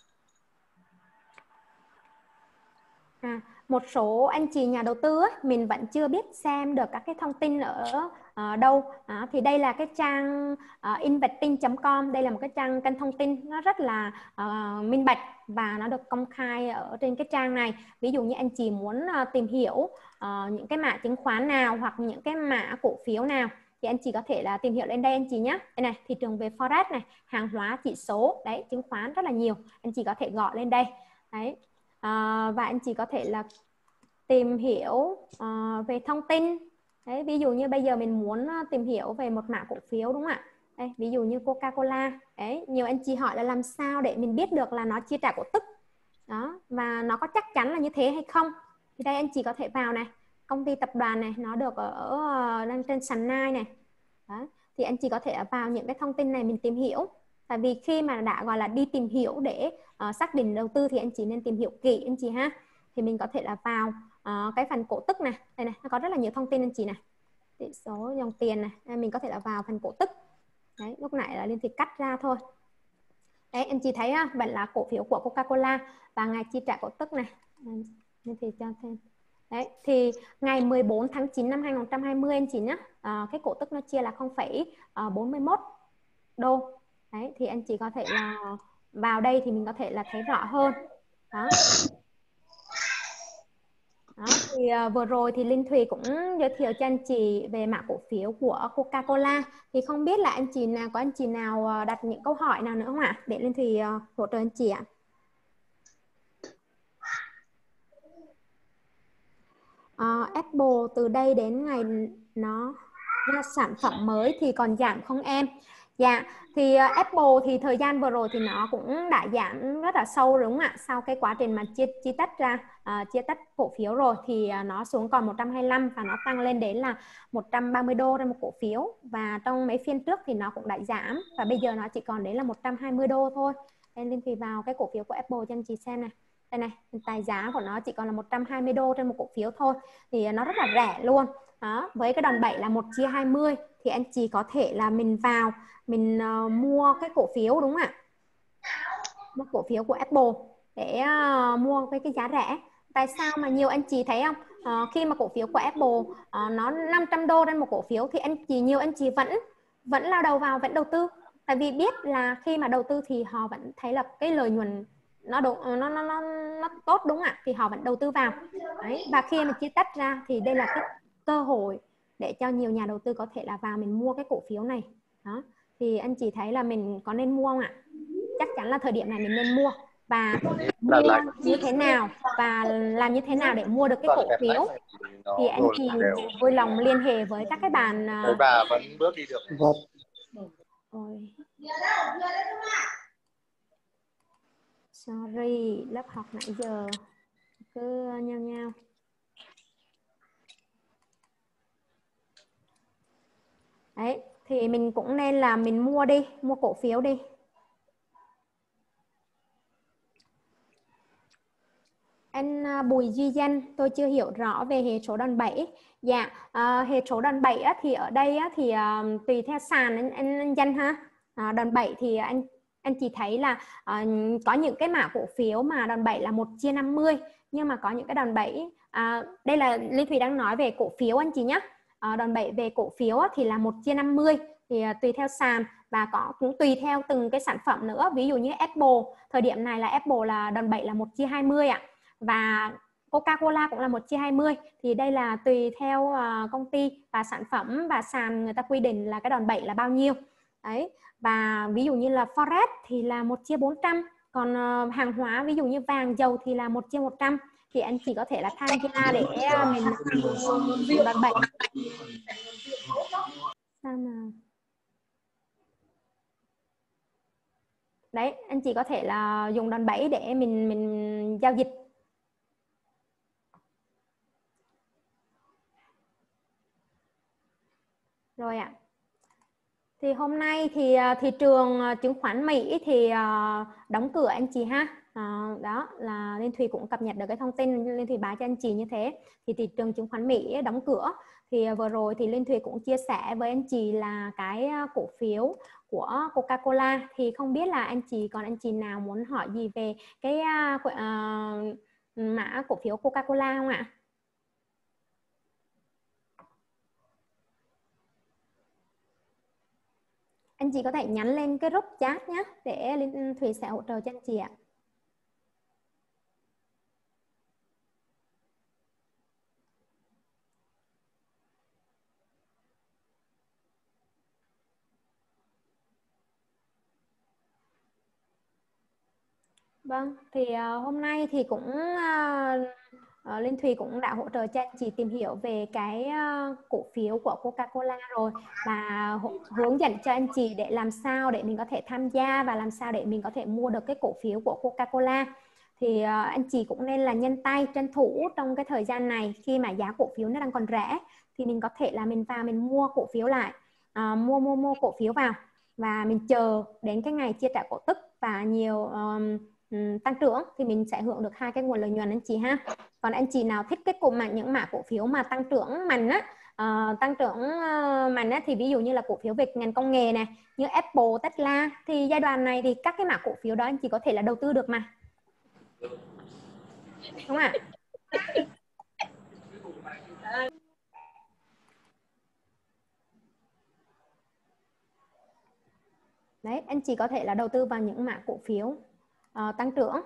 S1: Một số anh chị nhà đầu tư mình vẫn chưa biết xem được các cái thông tin ở đâu. Thì đây là cái trang investing.com. Đây là một cái trang kênh thông tin nó rất là minh bạch và nó được công khai ở trên cái trang này. Ví dụ như anh chị muốn tìm hiểu những cái mã chứng khoán nào hoặc những cái mã cổ phiếu nào thì anh chị có thể là tìm hiểu lên đây anh chị nhé. Đây này, thị trường về forex này, hàng hóa, chỉ số, đấy, chứng khoán rất là nhiều. Anh chị có thể gọi lên đây. Đấy. Và anh chị có thể là tìm hiểu về thông tin. Đấy, ví dụ như bây giờ mình muốn tìm hiểu về một mã cổ phiếu đúng không ạ? Đây, ví dụ như Coca-Cola. Đấy, nhiều anh chị hỏi là làm sao để mình biết được là nó chia trả cổ tức. Đó, và nó có chắc chắn là như thế hay không? Thì đây anh chị có thể vào này, công ty tập đoàn này, nó được đang trên sàn Nai này. Đó, thì anh chị có thể vào những cái thông tin này mình tìm hiểu. Tại vì khi mà đã gọi là đi tìm hiểu để xác định đầu tư thì anh chị nên tìm hiểu kỹ anh chị ha. Thì mình có thể là vào cái phần cổ tức này, đây này, nó có rất là nhiều thông tin anh chị này, tỷ số, dòng tiền này, mình có thể là vào phần cổ tức. Đấy, lúc nãy là Liên Thùy cắt ra thôi. Đấy, anh chị thấy vẫn là cổ phiếu của Coca-Cola và ngày chi trả cổ tức này, Liên Thùy cho thêm. Đấy, thì ngày 14 tháng 9 năm 2020 anh chị nhé, cái cổ tức nó chia là 0,41 đô. Đấy, thì anh chị có thể là vào đây thì mình có thể là thấy rõ hơn. Đó. Đó, thì vừa rồi thì Linh Thùy cũng giới thiệu cho anh chị về mã cổ phiếu của Coca-Cola. Thì không biết là anh chị nào có anh chị nào đặt những câu hỏi nào nữa không ạ? Để Linh Thùy hỗ trợ anh chị ạ. Apple từ đây đến ngày nó ra sản phẩm mới thì còn giảm không em? Dạ, thì Apple thì thời gian vừa rồi thì nó cũng đã giảm rất là sâu đúng không ạ? Sau cái quá trình mà chia tách ra, chia tách cổ phiếu rồi thì nó xuống còn 125 và nó tăng lên đến là 130 đô trên một cổ phiếu. Và trong mấy phiên trước thì nó cũng đã giảm và bây giờ nó chỉ còn đến là 120 đô thôi. Nên Linh Thùy vào cái cổ phiếu của Apple cho anh chị xem này. Đây này, tài giá của nó chỉ còn là 120 đô trên một cổ phiếu thôi. Thì nó rất là rẻ luôn. Đó, với cái đòn bẩy là 1/20 thì anh chị có thể là mình vào mình mua cái cổ phiếu đúng không ạ? Mua cổ phiếu của Apple để mua với cái giá rẻ. Tại sao mà nhiều anh chị thấy không? Khi mà cổ phiếu của Apple nó 500 đô trên một cổ phiếu thì nhiều anh chị vẫn lao đầu vào, vẫn đầu tư. Tại vì biết là khi mà đầu tư thì họ vẫn thấy là cái lợi nhuận nó tốt đúng không ạ? Thì họ vẫn đầu tư vào. Đấy. Và khi mà chia tách ra thì đây là cái cơ hội để cho nhiều nhà đầu tư có thể là vào mình mua cái cổ phiếu này. Đó. Thì anh chị thấy là mình có nên mua không ạ? Chắc chắn là thời điểm này mình nên mua. Và mua như thế nào và làm như thế nào để mua được cái cổ phiếu thì anh chị vui lòng liên hệ với các cái bạn.
S3: Bà vẫn bước đi được.
S1: Sorry, lớp học nãy giờ cứ nhau nhau. Đấy, thì mình cũng nên là mình mua cổ phiếu đi. Anh Bùi Duy Danh, tôi chưa hiểu rõ về hệ số đòn bẩy. Dạ, hệ số đòn bẩy á, thì ở đây á, thì tùy theo sàn anh Danh ha. Đòn bẩy thì anh chỉ thấy là có những cái mã cổ phiếu mà đòn bẩy là 1/50, nhưng mà có những cái đòn bẩy đây là Lê Thùy đang nói về cổ phiếu anh chị nhé. Đòn bẩy về cổ phiếu á, thì là 1/50, thì tùy theo sàn và cũng tùy theo từng cái sản phẩm nữa. Ví dụ như Apple, thời điểm này là Apple là đòn bẩy là 1/20 ạ. Và Coca-Cola cũng là 1/20, thì đây là tùy theo công ty và sản phẩm và sàn người ta quy định là cái đòn bẩy là bao nhiêu. Đấy, và ví dụ như là Forex thì là 1/400, còn hàng hóa ví dụ như vàng dầu thì là 1/100, thì anh chỉ có thể là tham gia để mình dùng đòn bẩy. Sao mà đấy, anh chỉ có thể là dùng đòn bẩy để mình giao dịch. Rồi ạ. Thì hôm nay thì thị trường chứng khoán Mỹ thì đóng cửa anh chị ha. Đó là Liên Thùy cũng cập nhật được cái thông tin, Liên Thùy báo cho anh chị như thế. Thì thị trường chứng khoán Mỹ đóng cửa. Thì vừa rồi thì Liên Thùy cũng chia sẻ với anh chị là cái cổ phiếu của Coca-Cola. Thì không biết là anh chị nào muốn hỏi gì về cái mã cổ phiếu Coca-Cola không ạ? Anh chị có thể nhắn lên cái group chat nhé, để Liên Thùy sẽ hỗ trợ cho anh chị ạ. Vâng, thì hôm nay thì cũng Liên Thùy cũng đã hỗ trợ cho anh chị tìm hiểu về cái cổ phiếu của Coca-Cola rồi, và hướng dẫn cho anh chị để làm sao để mình có thể tham gia và làm sao để mình có thể mua được cái cổ phiếu của Coca-Cola. Thì anh chị cũng nên là nhanh tay tranh thủ trong cái thời gian này, khi mà giá cổ phiếu nó đang còn rẻ thì mình có thể là mình vào mình mua cổ phiếu lại, mua cổ phiếu vào và mình chờ đến cái ngày chia trả cổ tức và nhiều tăng trưởng thì mình sẽ hưởng được hai cái nguồn lợi nhuận anh chị ha. Còn anh chị nào thích cái những mã cổ phiếu mà tăng trưởng mạnh á, mạnh á, thì ví dụ như là cổ phiếu về ngành công nghệ này, như Apple, Tesla, thì giai đoạn này thì các cái mã cổ phiếu đó anh chị có thể là đầu tư được mà, đúng không ạ? Đấy, anh chị có thể là đầu tư vào những mã cổ phiếu tăng trưởng.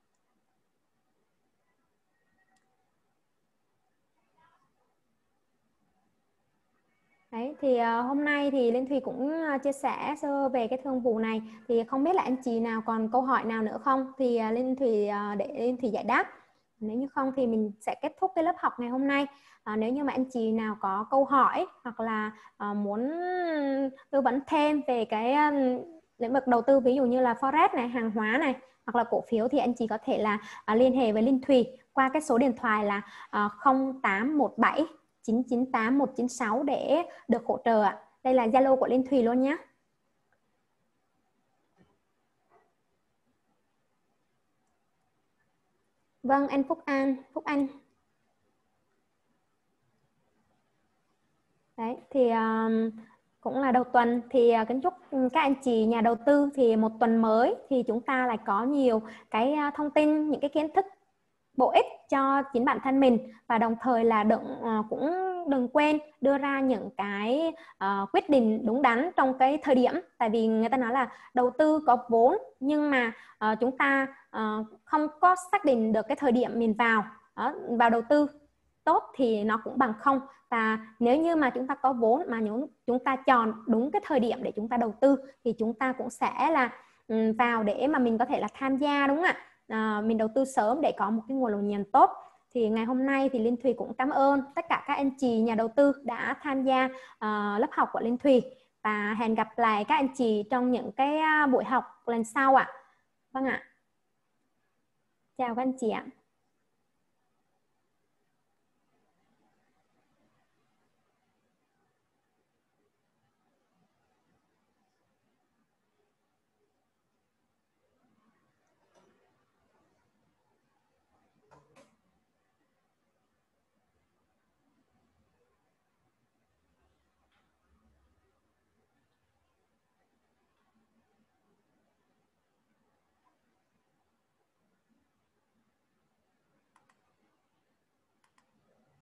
S1: Đấy, thì hôm nay thì Liên Thùy cũng chia sẻ sơ về cái thương vụ này, thì không biết là anh chị nào còn câu hỏi nào nữa không thì Liên Thùy để Liên Thùy giải đáp. Nếu như không thì mình sẽ kết thúc cái lớp học ngày hôm nay. Nếu như mà anh chị nào có câu hỏi hoặc là muốn tư vấn thêm về cái lĩnh vực đầu tư, ví dụ như là Forex này, hàng hóa này, hoặc là cổ phiếu, thì anh chị có thể là liên hệ với Liên Thùy qua cái số điện thoại là 0817 998 196 để được hỗ trợ ạ. Đây là Zalo của Liên Thùy luôn nhé. Vâng, anh Phúc Anh. Đấy, thì cũng là đầu tuần thì kính chúc các anh chị nhà đầu tư thì một tuần mới thì chúng ta lại có nhiều cái thông tin, những cái kiến thức bổ ích cho chính bản thân mình, và đồng thời là cũng đừng quên đưa ra những cái quyết định đúng đắn trong cái thời điểm. Tại vì người ta nói là đầu tư có vốn, nhưng mà chúng ta không có xác định được cái thời điểm mình vào đầu tư tốt thì nó cũng bằng không. Và nếu như mà chúng ta có vốn mà chúng ta chọn đúng cái thời điểm để chúng ta đầu tư thì chúng ta cũng sẽ là vào để mà mình có thể là tham gia, đúng không ạ? Mình đầu tư sớm để có một cái nguồn lợi nhuận tốt. Thì ngày hôm nay thì Liên Thùy cũng cảm ơn tất cả các anh chị nhà đầu tư đã tham gia lớp học của Liên Thùy. và hẹn gặp lại các anh chị trong những cái buổi học lần sau ạ. Vâng ạ. Chào các anh chị ạ.